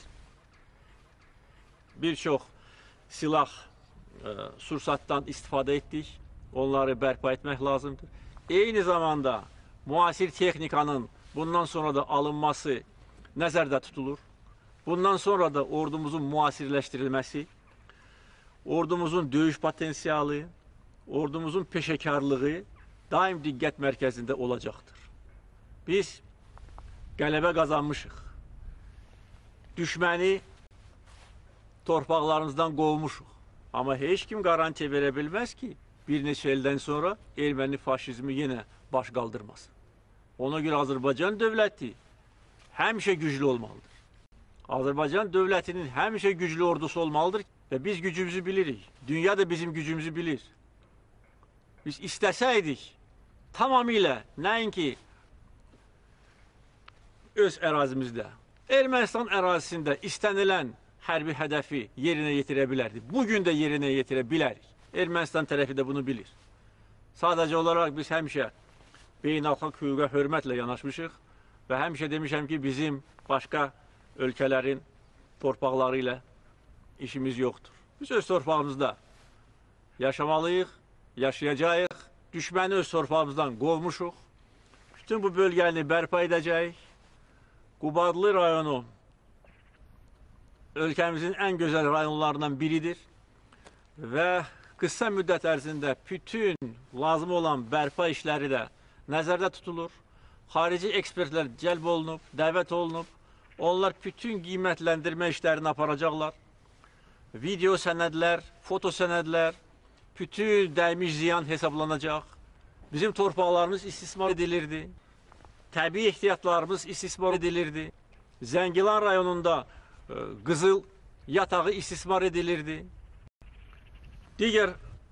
bir çox silah, e, sursatdan istifadə etdik. Onları bərpa etmək lazımdır. Eyni zamanda müasir texnikanın bundan sonra da alınması nəzərdə tutulur. Bundan sonra da ordumuzun müasirləşdirilməsi, ordumuzun döyüş potansiyeli, ordumuzun peşekarlığı daim diqqət mərkəzində olacaqdır. Biz qələbə qazanmışıq. Düşməni torpaqlarımızdan qovmuşuq. Amma heç kim garantiya verə bilməz ki, bir neçə ildən sonra erməni faşizmi yenə baş qaldırmasın. Ona görə Azərbaycan dövləti həmişə güclü olmalıdır. Azərbaycan dövlətinin həmişə güclü ordusu olmalıdır və biz gücümüzü bilirik. Dünya da bizim gücümüzü bilir. Biz istəsəydik, tamamilə nəinki öz ərazimizdə, Ermənistan ərazisində istənilən hərbi hədəfi yerinə yetirə bilərdik. Bugün də yerinə yetirə bilərik. Ermənistan tərəfi də bunu bilir. Sadəcə olaraq biz həmişə beynəlxalq hüquqa hörmətlə yanaşmışıq və həmişə demişəm ki, bizim başqa ölkələrin torpaqları ilə işimiz yoxdur. Biz öz torpağımızda yaşamalıyıq, yaşayacağıq. Düşməni öz torpağımızdan qovmuşuq. Bütün bu bölgəni bərpa edəcəyik. Qubadlı rayonu ölkəmizin ən gözəl rayonlarından biridir və qısa müddət ərzində bütün lazım olan bərpa işləri də nəzərdə tutulur. Xarici ekspertlər cəlb olunub, dəvət olunub. Onlar bütün qiymətləndirmə işlərini aparacaqlar. Video sənədlər, foto sənədlər, bütün dəymiş ziyan hesablanacaq. Bizim torpaqlarımız istismar edilirdi. Təbii ehtiyatlarımız istismar edilirdi. Zəngilan rayonunda e, qızıl yatağı istismar edilirdi. Digər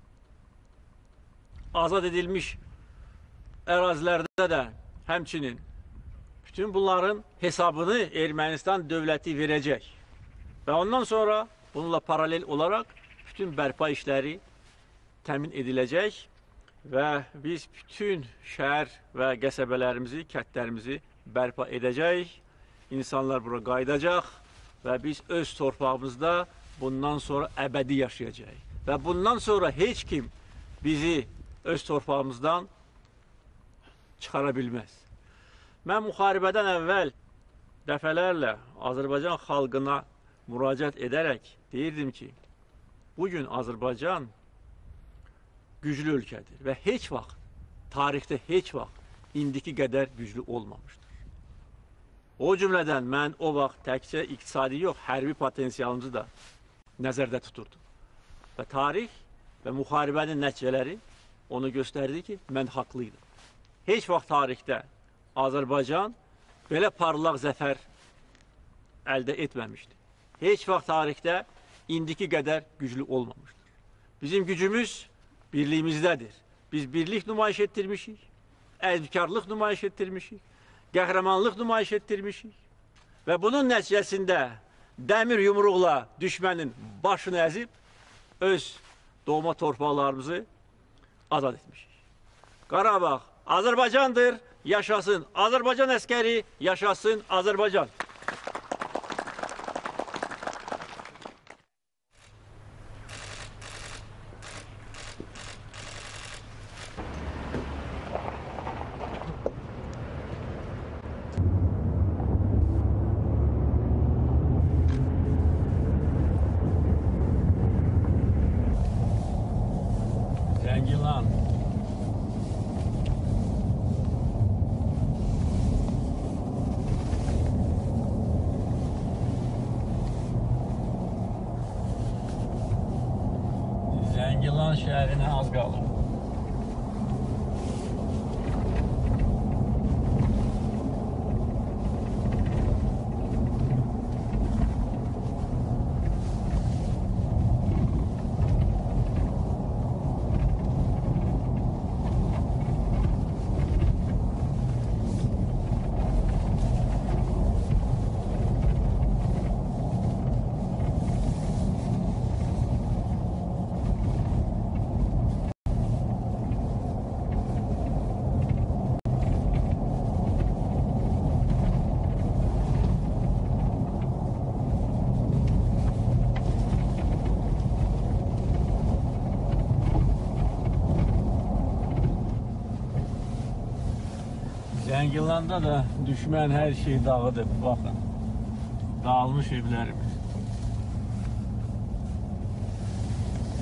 azad edilmiş ərazilərdə də həmçinin bütün bunların hesabını Ermənistan dövləti verəcək. Və ondan sonra bununla paralel olaraq bütün bərpa işləri təmin ediləcək və biz bütün şəhər və qəsəbələrimizi, kəndlərimizi bərpa edəcəyik. İnsanlar bura qayıdacaq və biz öz torpağımızda bundan sonra əbədi yaşayacağıq. Və bundan sonra heç kim bizi öz torpağımızdan çıxara bilməz. Mən müharibədən əvvəl dəfələrlə Azərbaycan xalqına müraciət edərək deyirdim ki, bugün Azərbaycan güclü ölkədir və heç vaxt, tarixdə heç vaxt indiki qədər güclü olmamışdır. O cümlədən mən o vaxt təkcə iqtisadi yox, hərbi potensialımızı da nəzərdə tuturdum. Və tarix və müharibənin nəticələri onu göstərdi ki, mən haqlıydım. Heç vaxt tarixdə Azərbaycan belə parlaq zəfər əldə etməmişdi. Heç vaxt tarixdə indiki qədər güclü olmamışdır. Bizim gücümüz birliyimizdədir. Biz birlik nümayiş etdirmişik, əlkarlıq nümayiş etdirmişik, qəhrəmanlıq nümayiş etdirmişik və bunun nəticəsində dəmir yumruqla düşmənin başını əzib öz doğma torpaqlarımızı azad etmişik. Qarabağ Azərbaycandır, yaşasın Azərbaycan əskəri, yaşasın Azərbaycan. Zəngilan. Zəngilan şəhərinə az qalır. Zəngilanda da düşmən hər şeyi dağıdıb, baxın. Dağılmış evlərimiz.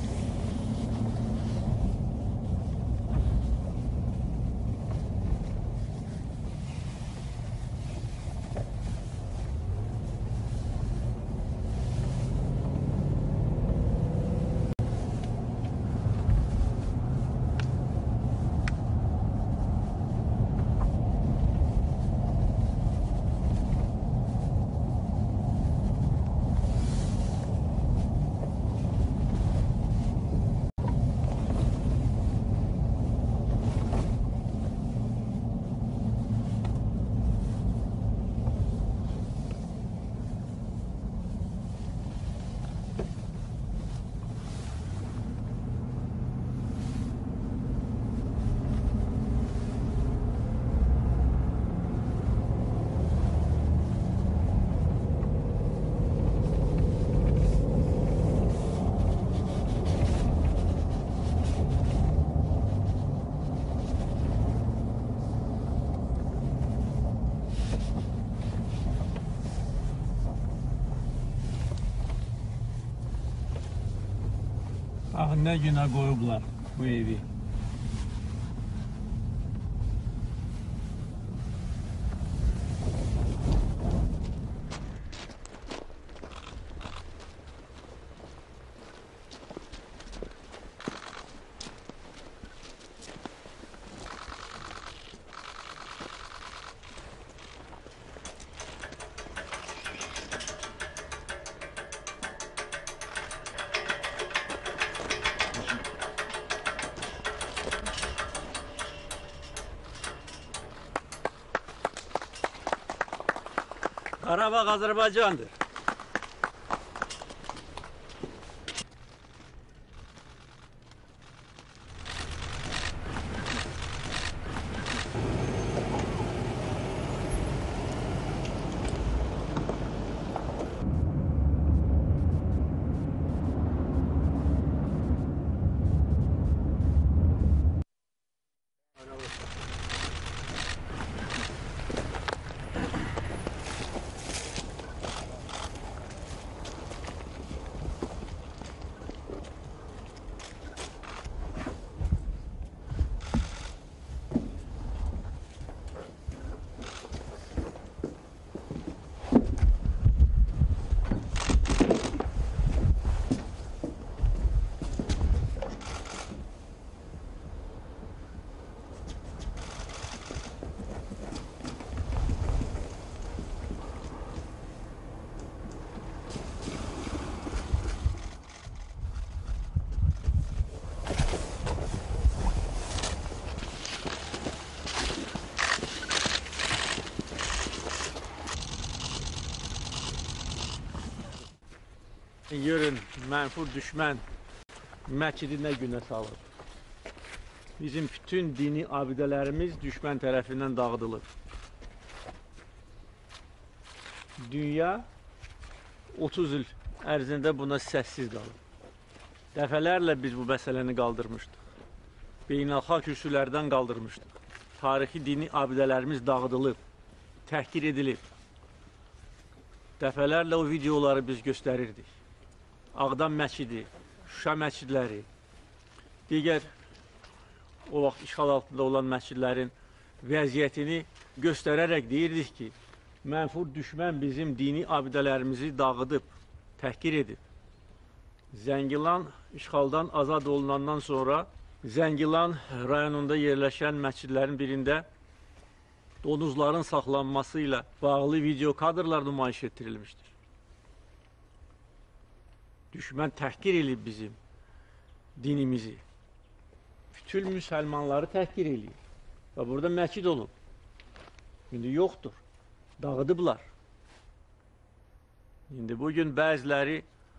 Bax nə günə qoyublar bu evi. Qarabağ Azərbaycandır. Görün, mənfur düşmən məscidi nə günə salır. Bizim bütün dini abidələrimiz düşmən tərəfindən dağıdılır. Dünya otuz il ərzində buna səssiz qalır. Dəfələrlə biz bu məsələni qaldırmışdıq. Beynəlxalq kürsülərdən qaldırmışdıq. Tarixi dini abidələrimiz dağıdılıb, təhqir edilib. Dəfələrlə o videoları biz göstərirdik. Ağdam məscidi, Şuşa məscidləri, digər o vaxt işğal altında olan məscidlərin vəziyyətini göstərərək deyirdik ki, mənfur düşmən bizim dini abidələrimizi dağıdıb, təhqir edib. Zəngilan işğaldan azad olunandan sonra Zəngilan rayonunda yerləşən məscidlərin birində donuzların saxlanması ilə bağlı video kadrlar nümayiş etdirilmişdir. Düşmən təhqir edib bizim dinimizi. Bütün müsəlmanları təhqir edib. Və burada məscid olub. İndi yoxdur. Dağıdıblar. İndi bugün bəziləri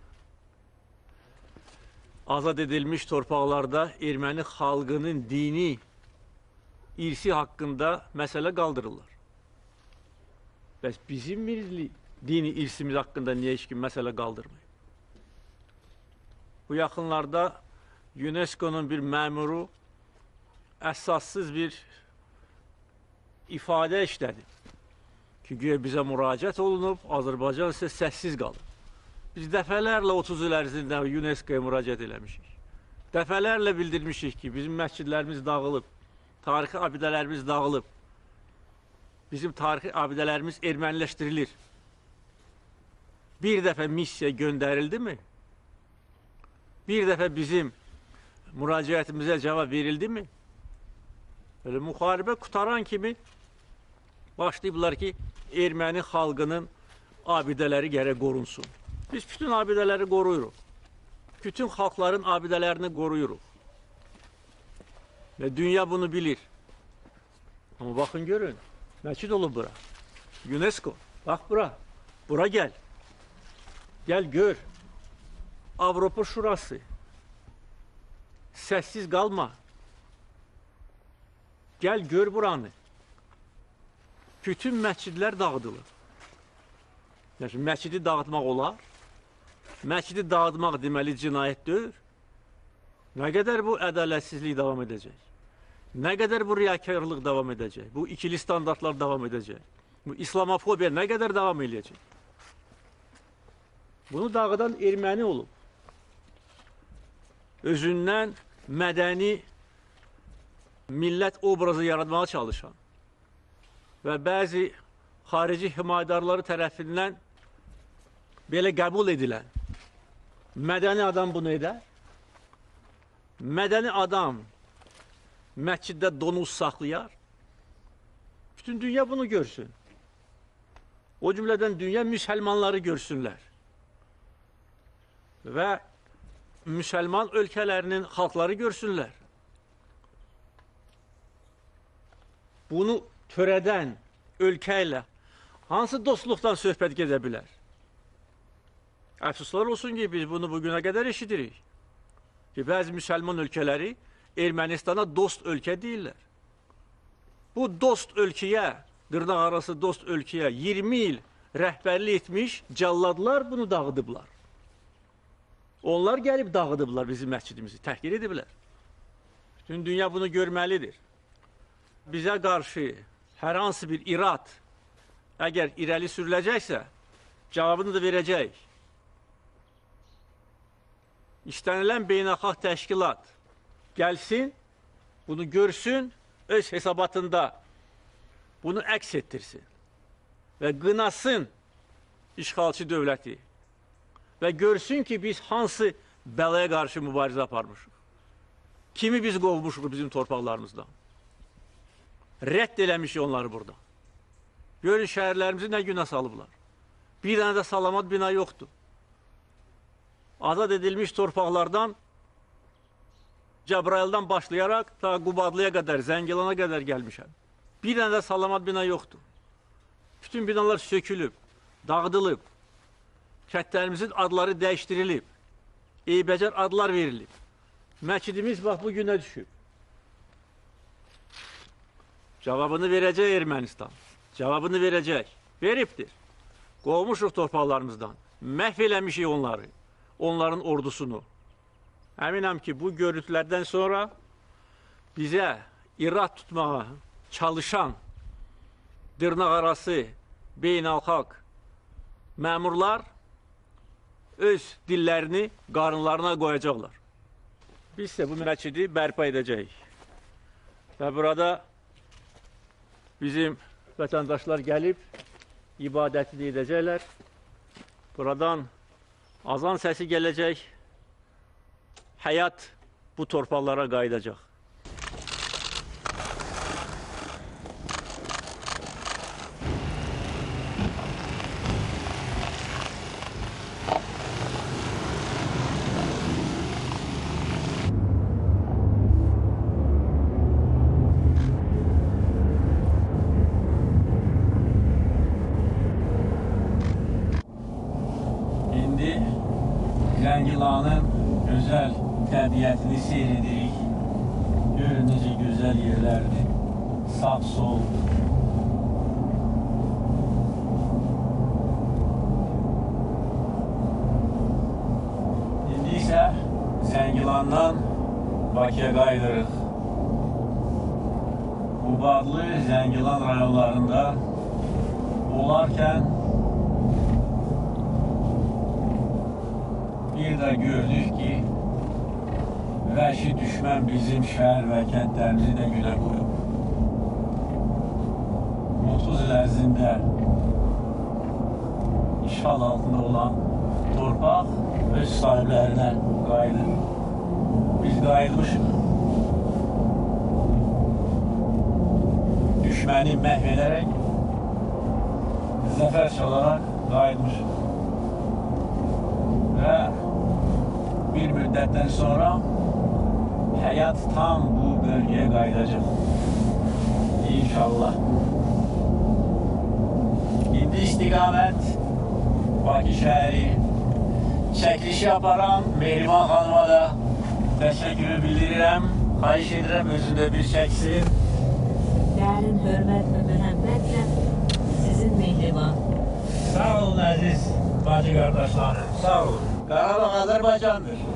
azad edilmiş torpaqlarda erməni xalqının dini irsi haqqında məsələ qaldırırlar. Bəs bizim milli dini irsimiz haqqında niyə heç kim məsələ qaldırmıyor? Bu yaxınlarda UNESCO'nun bir məmuru əsassız bir ifadə işlədi ki, güya bizə müraciət olunub, Azərbaycan isə səssiz qalır. Biz dəfələrlə otuz il ərzində UNESCO-ya müraciət eləmişik. Dəfələrlə bildirmişik ki, bizim məscidlərimiz dağılıb, tarixi abidələrimiz dağılıb, bizim tarixi abidələrimiz erməniləşdirilir. Bir dəfə missiya göndərildi mi? Bir dəfə bizim müraciətimizə cavab verildi mi? Böyle müharibə qutaran kimi başlayıblar ki, erməni xalqının abidələri gərək qorunsun. Biz bütün abidələri qoruyuruq. Bütün xalqların abidələrini qoruyuruq. Və dünya bunu bilir. Amma baxın görün, məscid olub bura. UNESCO, bax bura, bura gəl. Gəl gör. Avropa Şurası. Səssiz qalma. Gəl gör buranı. Bütün məscidlər dağıdılır. Yəni, məscidi dağıtmaq olar. Məscidi dağıtmaq deməli cinayət deyil. Nə qədər bu ədalətsizlik davam edəcək? Nə qədər bu riyakarlıq davam edəcək? Bu ikili standartlar davam edəcək? Bu İslamofobiya nə qədər davam edəcək? Bunu dağıdan erməni olub. özündən mədəni millət obrazı yaratmağa çalışan və bəzi xarici himayədarları tərəfindən belə qəbul edilən mədəni adam bunu edər. Mədəni adam məsciddə donuz saxlayar. Bütün dünya bunu görsün. O cümlədən dünya müsəlmanları görsünlər. Və müsəlman ölkələrinin xalqları görsünlər. Bunu törədən ölkə ilə hansı dostluqdan söhbət gedə bilər? Əfsuslar olsun ki, biz bunu bugüne qədər eşidirik. Ki, bəzi müsəlman ölkələri Ermənistana dost ölkə deyirlər. Bu dost ölkəyə, dırnaq arası dost ölkəyə iyirmi il rəhbərlik etmiş cəlladlar bunu dağıdıblar. Onlar gəlib dağıdıblar bizim məscidimizi, təhqir ediblər. Bütün dünya bunu görməlidir. Bizə qarşı hər hansı bir irad, əgər irəli sürüləcəksə, cavabını da verəcək. İstənilən beynəlxalq təşkilat gəlsin, bunu görsün, öz hesabatında bunu əks etdirsin və qınasın işğalçı dövləti və görsün ki, biz hansı bəlaya qarşı mübarizə aparmışıq. Kimi biz qovmuşuq bizim torpaqlarımızdan. Rədd eləmişik onları burada. Görün, şəhərlərimizi nə günə salıblar. Bir dənə də salamat bina yoxdur. Azad edilmiş torpaqlardan Cəbrayıldan başlayaraq ta Qubadlıya qədər, Zəngilana qədər gəlmişəm. Bir dənə də salamat bina yoxdur. Bütün binalar sökülüb, dağıdılıb, kətlərimizin adları dəyişdirilib, eybəcər adlar verilib. Məscidimiz bax bu günə düşüb. Cavabını verəcək Ermənistan. Cavabını verəcək. Veribdir. Qovmuşuq torpaqlarımızdan. Məhv eləmişik onları. Onların ordusunu. Əminəm ki, bu görüntülərdən sonra bizə irad tutmağa çalışan dırnaq arası beynəlxalq məmurlar öz dillərini qarınlarına qoyacaqlar. Biz isə bu məscidi bərpa edəcəyik. Və burada bizim vətəndaşlar gəlib ibadətini edəcəklər. Buradan azan səsi gələcək. Həyat bu torpaqlara qayıdacaq. İndi Zəngilanın gözəl təbiətini seyr edirik. Görün necə gözəl yerlərdir. Sağ, sol. İndi isə Zəngilandan Bakıya qayıdırıq. Qubadlı, Zəngilan rayonlarında olarkən bir də gördük ki, vəhşi düşmən bizim şəhər və kəndlərimizi də günə qoyub. otuz il ərzində işğal altında olan torpaq öz sahiblərinə qayıdır. Biz qayıtmışıq. Düşməni məhv edərək, zəfər çalarak qayıtmışıq. Və bir müddətdən sonra həyat tam bu bölgəyə qayıdacaq. İnşallah. İndi istiqamət Bakı şəhəri. Çəkilişi aparan Mehriban xanıma da təşəkkürü bildirirəm. Xahiş edirəm özündə bir çəksin. Dərin hörmət və məhəbbətlə sizin Mehriban. Sağ olun əziz bacı qardaşlarım. Sağ olun. Qarabağ Azərbaycandır.